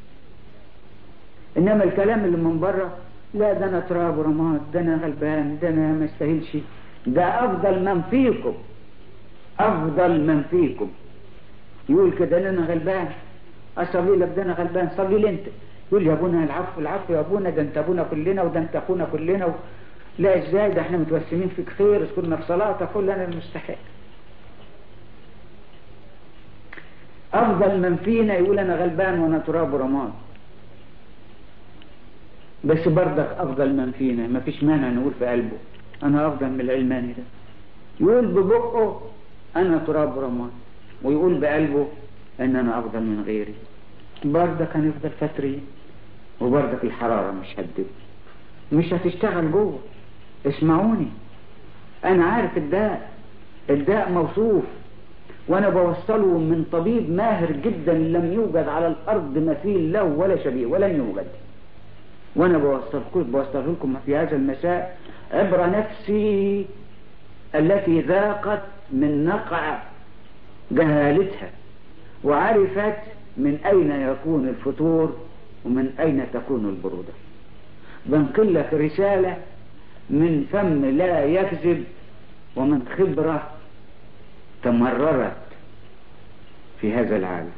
انما الكلام اللي من بره لا ده انا تراب ورماد، ده انا غلبان، ده انا ما استاهلش. ده افضل من فيكم، افضل من فيكم يقول كده ان انا غلبان. اصلي لك ده انا غلبان، صلي لي انت. يقول يا ابونا العفو العفو يا ابونا، ده انت ابونا كلنا وده انت اخونا كلنا و... لا ازاي، ده احنا متوسمين فيك خير، اذكرنا في صلاتك، قول انا المستحق. افضل من فينا يقول انا غلبان وانا تراب ورماد، بس برضك افضل من فينا ما فيش مانع نقول في قلبه انا افضل من العلماني ده. يقول ببقه انا تراب ورماد، ويقول بقلبه ان انا افضل من غيري. برضك هنفضل فترين، وبرضك الحرارة مش هتدب، مش هتشتغل جوه. اسمعوني، انا عارف الداء، الداء موصوف، وانا بوصله من طبيب ماهر جدا لم يوجد على الارض مثيل له ولا شبيه ولن يوجد. وانا بوصله لكم في هذا المساء عبر نفسي التي ذاقت من نقع جهالتها وعرفت من اين يكون الفتور ومن اين تكون البرودة. بنقل لك رسالة من فم لا يكذب ومن خبرة تمررت في هذا العالم.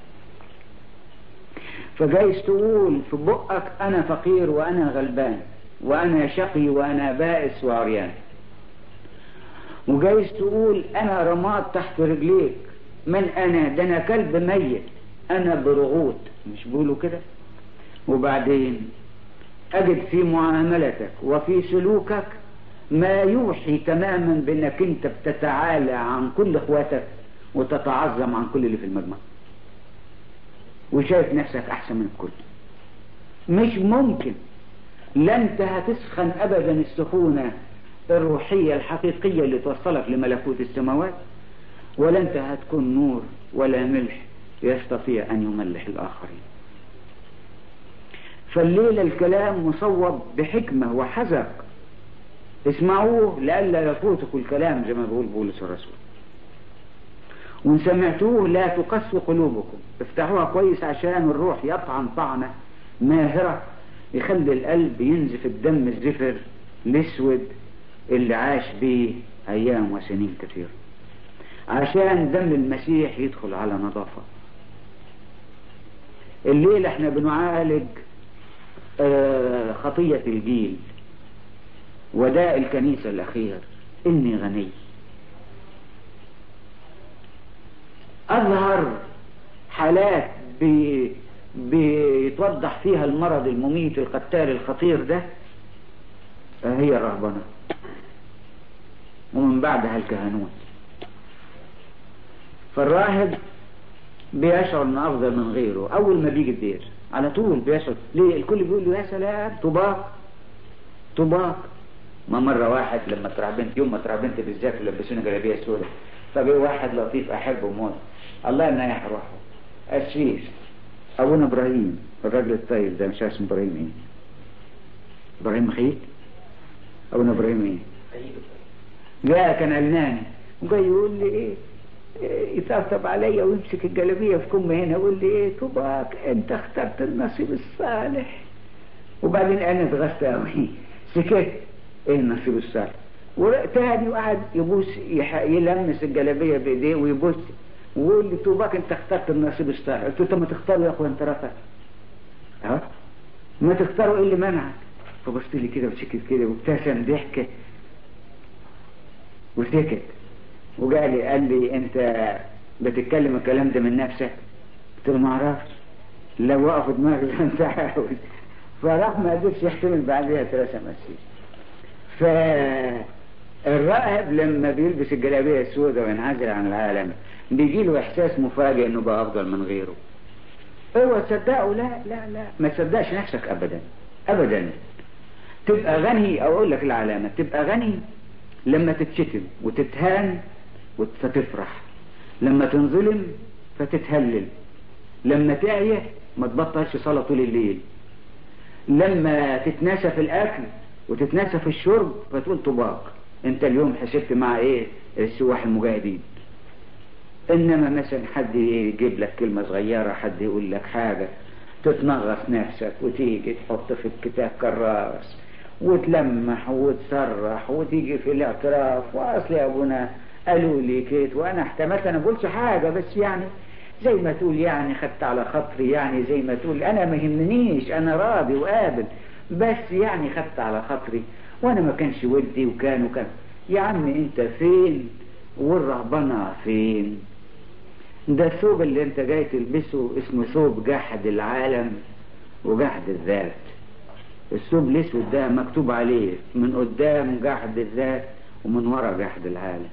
فجايز تقول في بقك أنا فقير وأنا غلبان وأنا شقي وأنا بائس وعريان، وجايز تقول أنا رماد تحت رجليك، من أنا؟ ده أنا كلب ميت، أنا برغوت، مش بيقولوا كده؟ وبعدين أجد في معاملتك وفي سلوكك ما يوحي تماما بأنك أنت بتتعالى عن كل إخواتك وتتعظم عن كل اللي في المجمع وشايف نفسك أحسن من الكل. مش ممكن، لا أنت هتسخن أبدا السخونة الروحية الحقيقية اللي توصلك لملكوت السماوات، ولا أنت هتكون نور ولا ملح يستطيع أن يملح الآخرين. فالليلة الكلام مصوب بحكمة وحذر، اسمعوه لئلا يفوتكم الكلام زي ما بيقول بولس الرسول، وإن سمعتوه لا تقسوا قلوبكم، افتحوها كويس عشان الروح يطعن طعنة ماهرة يخلي القلب ينزف الدم الزفر الاسود اللي عاش بيه ايام وسنين كثير، عشان دم المسيح يدخل على نظافة. الليلة احنا بنعالج آه خطية الجيل وداء الكنيسة الأخير، إني غني. أظهر حالات بي بيتوضح فيها المرض المميت القتال الخطير ده هي الرهبنة، ومن بعدها الكهنوت. فالراهب بيشعر انه افضل من غيره اول ما بيجي الدير، على طول بيشعر. ليه؟ الكل بيقول له يا سلام طباق طباق. ما مرة واحد لما ترى بنت، يوم ما ترى بنت بالذات لبسونا جلابيه سوداء، فبقى واحد لطيف احبه موت، الله ينيح روحه، الشيش ابونا ابراهيم الراجل الطيب ده، مش اسمه ابراهيم ايه؟ ابراهيم خيط؟ ابونا ابراهيم ايه؟ جاء كان علناني وجاي يقول لي ايه، يطبطب عليا ويمسك الجلابيه في كم هنا يقول لي ايه طباك انت اخترت النصيب الصالح. وبعدين انا اتغثت قوي سكت، ايه النصيب الصالح؟ وتاني وقعد يبوس يلمس الجلابيه بايديه ويبوس ويقول لي طوباك انت اخترت النصيب الصالح. قلت له طب ما تختاروا يا اخويا انت رافع، ها ما تختاروا ايه اللي منعك؟ فبصت لي كده وسكت كده وابتسم ضحكه وسكت وقال لي قال لي انت بتتكلم الكلام ده من نفسك؟ قلت له ما اعرفش، لو وقف دماغي زي ما انت عاوز. فراح ما قدرش يحتمل بعدها ثلاثة مسيح. فالراهب لما بيلبس الجلابيه السوداء وينعزل عن العالم بيجي له احساس مفاجئ انه بقى افضل من غيره. اوعى تصدقوا، لا لا لا ما تصدقش نفسك ابدا ابدا. تبقى غني، او اقول لك العلامه، تبقى غني لما تتشتم وتتهان فتفرح، لما تنظلم فتتهلل، لما تعيه ما تبطلش صلاة طول الليل، لما تتناسى في الاكل وتتناسى في الشرب فتقول طباق انت اليوم حسبت مع ايه السواح المجاهدين. انما مثلا حد يجيب لك كلمة صغيرة، حد يقول لك حاجة تتنغص نفسك وتيجي تحط في الكتاب كراس وتلمح وتصرح وتيجي في الاعتراف، واصل يا ابونا قالوا لي كيت وانا احتملت انا بقولش حاجة، بس يعني زي ما تقول يعني خدت على خاطري، يعني زي ما تقول انا ما يهمنيش، انا راضي وقابل، بس يعني خدت على خاطري وانا ما كانش ودي وكان وكان. يا عم انت فين والرهبنة فين؟ ده الثوب اللي انت جاي تلبسه اسمه ثوب جحد العالم وجحد الذات. الثوب الاسود ده مكتوب عليه من قدام جحد الذات ومن ورا جحد العالم.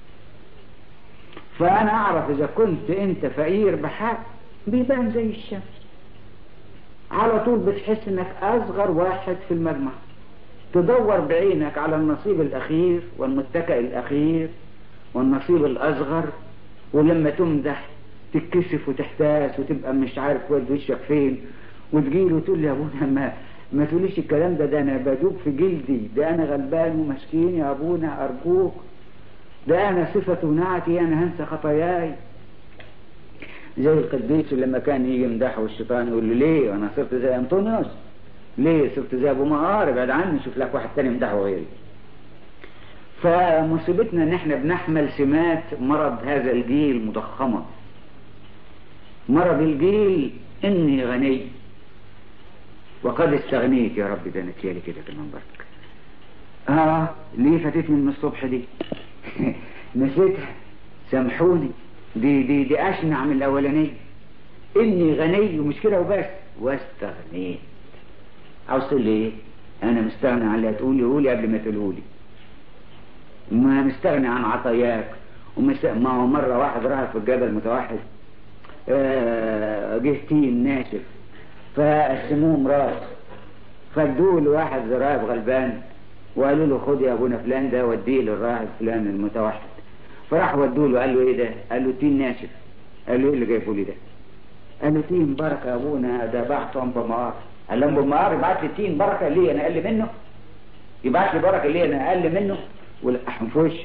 فانا اعرف اذا كنت انت فقير بحق بيبان زي الشمس، على طول بتحس انك اصغر واحد في المجمع، تدور بعينك على النصيب الاخير والمتكئ الاخير والنصيب الاصغر، ولما تمدح تتكسف وتحتاس وتبقى مش عارف ود وشك فين، وتجيله وتقول لي يا ابونا ما ما تقوليش الكلام ده، ده انا بدوب في جلدي، ده انا غلبان ومسكين يا ابونا ارجوك، ده انا صفة ونعتي انا هنسى خطاياي. زي القديس لما كان يجي يمدحه الشيطان يقول له ليه انا صرت زي انطونيوس، ليه صرت زي ابو مقار، ابعد عني شوف لك واحد تاني يمدحه غيري. فمصيبتنا ان احنا بنحمل سمات مرض هذا الجيل مضخمة. مرض الجيل اني غني وقد استغنيت. يا رب ده نتيالي كده كمان برك. اه ليه فاتتني من الصبح دي؟ نسيتها، سامحوني. دي دي دي اشنع من الاولانية. اني غني ومش كده وبس، واستغنيت. عاوز تقول لي ايه؟ انا مستغني عن اللي هتقولي قولي قبل ما تقولي. ما مستغني عن عطاياك. ومس... ما هو مرة واحد راح في الجبل متوحد، آه... جه تين ناشف فقسموه مراس، فادوه لواحد زرايب غلبان وقالوا له خد يا ابونا فلان ده وديه للراهب فلان المتوحد. فراح ودوه له قال له ايه ده؟ قال له تين ناشف. قال له ايه اللي جايبه لي ده؟ قال له تين بركه يا ابونا، ده بعته ام بمار. قال له ام بمار يبعت لي تين بركه ليه انا اقل منه؟ يبعت لي بركه ليه انا اقل منه؟ ولقحهم في وشه.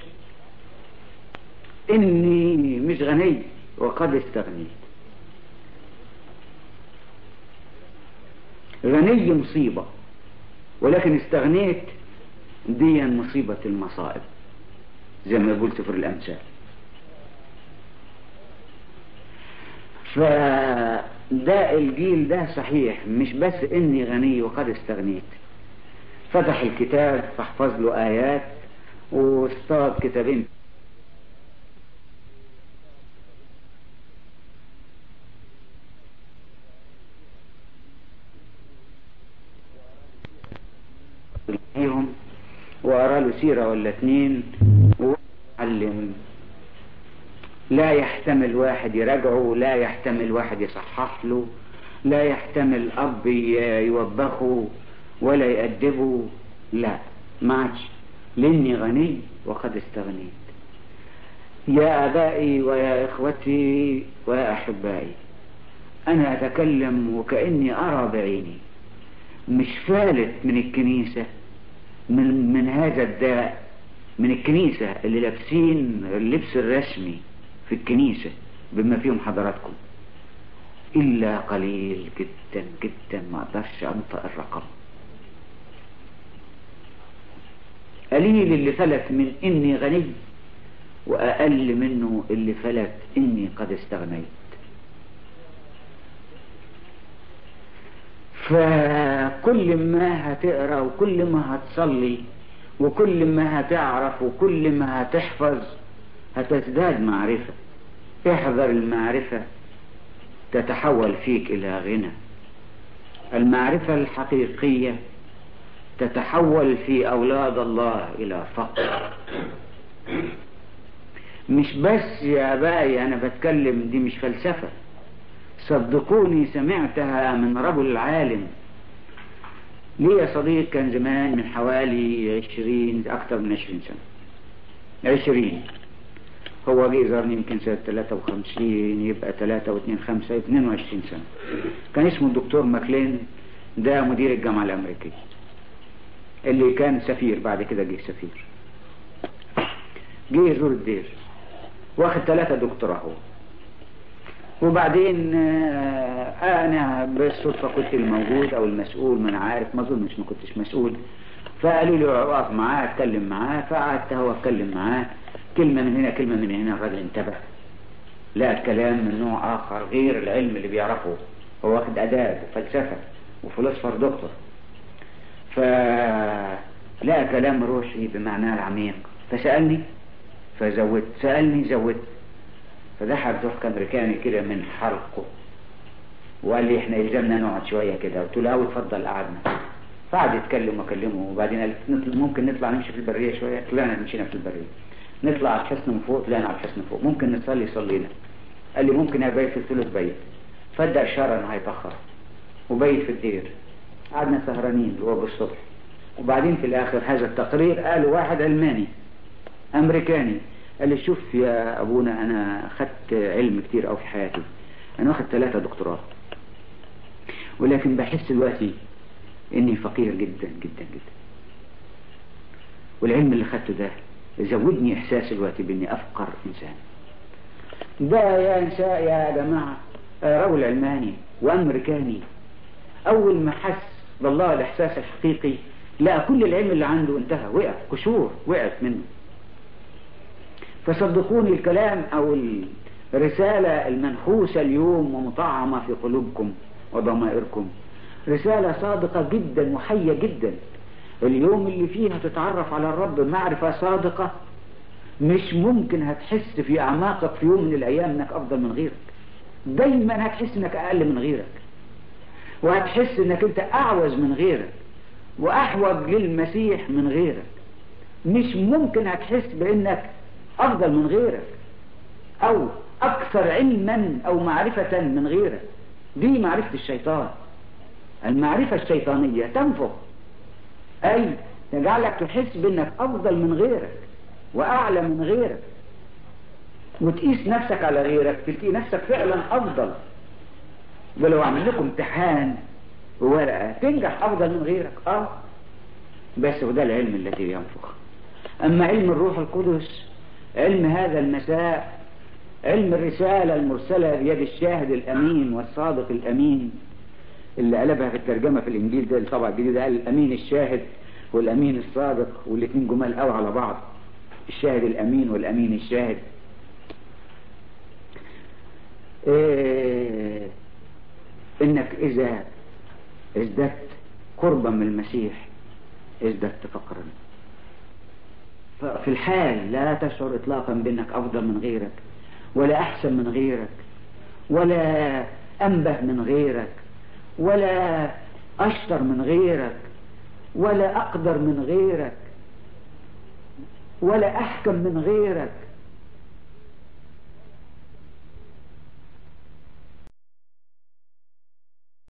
اني مش غني وقد استغنيت. غني مصيبه، ولكن استغنيت دي مصيبه المصائب زي ما قلت في الامثال. فده الجيل ده صحيح مش بس اني غني وقد استغنيت، فتح الكتاب فاحفظ له ايات واصطاد كتابين فيهم وقرا له سيره ولا اتنين وعلم. لا يحتمل واحد يراجعه، لا يحتمل واحد يصحح له، لا يحتمل اب يوبخه ولا يأدبه. لا ما عادش، لاني غني وقد استغنيت. يا ابائي ويا اخوتي ويا احبائي، انا اتكلم وكأني ارى بعيني، مش فالت من الكنيسة، من, من هذا الداء، من الكنيسة اللي لابسين اللبس الرسمي في الكنيسة بما فيهم حضراتكم، إلا قليل جدا جدا ما أقدرش أنطق الرقم. قليل اللي فلت من إني غني، وأقل منه اللي فلت إني قد استغنيت. فكل ما هتقرأ وكل ما هتصلي وكل ما هتعرف وكل ما هتحفظ هتزداد معرفة. احذر المعرفة تتحول فيك إلى غنى. المعرفة الحقيقية تتحول في أولاد الله إلى فقر. مش بس يا أبائي أنا بتكلم، دي مش فلسفة، صدقوني سمعتها من رجل عالم ليه يا صديق، كان زمان من حوالي عشرين أكثر من عشرين سنة، عشرين هو جه زارني يمكن سنة ثلاثة وخمسين، يبقى ثلاثة واثنين خمسة اثنين وعشرين سنة. كان اسمه الدكتور ماكلين، ده مدير الجامعة الأمريكية اللي كان سفير، بعد كده جه سفير. جه يزور الدير واخد ثلاثة دكتوراه هو. وبعدين انا بالصدفة كنت الموجود او المسؤول، ما انا عارف، ما اظنش ما كنتش مسؤول. فقالوا لي اقف معاه اتكلم معاه، فقعدت هو اتكلم معاه، كلمة من هنا كلمة من هنا. الراجل انتبه، لا كلام من نوع اخر غير العلم اللي بيعرفه، هو واخد اداب وفلسفة وفلسفر دكتور، فلا كلام روحي بمعناه العميق. فسألني فزودت، سألني زودت. فدخل ضحك امريكاني كده من حلقه وقال لي احنا يلزمنا نقعد شويه كده. قلت له اتفضل. قعدنا، فقعد يتكلم واكلمه. وبعدين قال ممكن نطلع نمشي في البريه شويه. طلعنا مشينا في البريه، نطلع على الحصن من فوق، طلعنا على الحصن فوق. ممكن نصلي، صلينا. قال لي ممكن ابيت في الثلث بيت. فادى اشاره انه هيتاخر وبيت في الدير. قعدنا سهرانين اللي هو بالصبح. وبعدين في الاخر هذا التقرير قاله واحد الماني امريكاني، قال لي شوف يا ابونا انا اخدت علم كتير قوي في حياتي، انا واخد ثلاثة دكتوراه، ولكن بحس دلوقتي اني فقير جدا جدا جدا، والعلم اللي خدته ده زودني احساس دلوقتي باني افقر انسان. ده يا انساء يا جماعة رجل علماني وامريكاني، اول ما حس بالله الاحساس الحقيقي لقى كل العلم اللي عنده انتهى، وقف قشور وقف منه. فصدقوني الكلام أو الرسالة المنحوسة اليوم ومطعمة في قلوبكم وضمائركم رسالة صادقة جدا وحية جدا. اليوم اللي فيها تتعرف على الرب معرفة صادقة مش ممكن هتحس في أعماقك في يوم من الأيام إنك أفضل من غيرك. دايما هتحس إنك أقل من غيرك، وهتحس إنك أنت أعوز من غيرك وأحوج للمسيح من غيرك. مش ممكن هتحس بإنك أفضل من غيرك أو أكثر علما أو معرفة من غيرك. دي معرفة الشيطان. المعرفة الشيطانية تنفخ، أي تجعلك تحس بأنك أفضل من غيرك وأعلى من غيرك، وتقيس نفسك على غيرك تلقي نفسك فعلا أفضل. ولو عمل لكم امتحان وورقة تنجح أفضل من غيرك آه بس وده العلم الذي ينفخ. أما علم الروح القدس، علم هذا المساء، علم الرسالة المرسلة بيد الشاهد الأمين والصادق الأمين اللي قلبها في الترجمة في الإنجيل ده الطبع الجديد قال الأمين الشاهد والأمين الصادق، والاثنين جمال قوي على بعض، الشاهد الأمين والأمين الشاهد. إيه إنك إذا ازددت قربا من المسيح ازددت فقرا. ففي الحال لا تشعر إطلاقا بأنك أفضل من غيرك ولا أحسن من غيرك ولا أنبه من غيرك ولا أشطر من غيرك ولا أقدر من غيرك ولا أحكم من غيرك.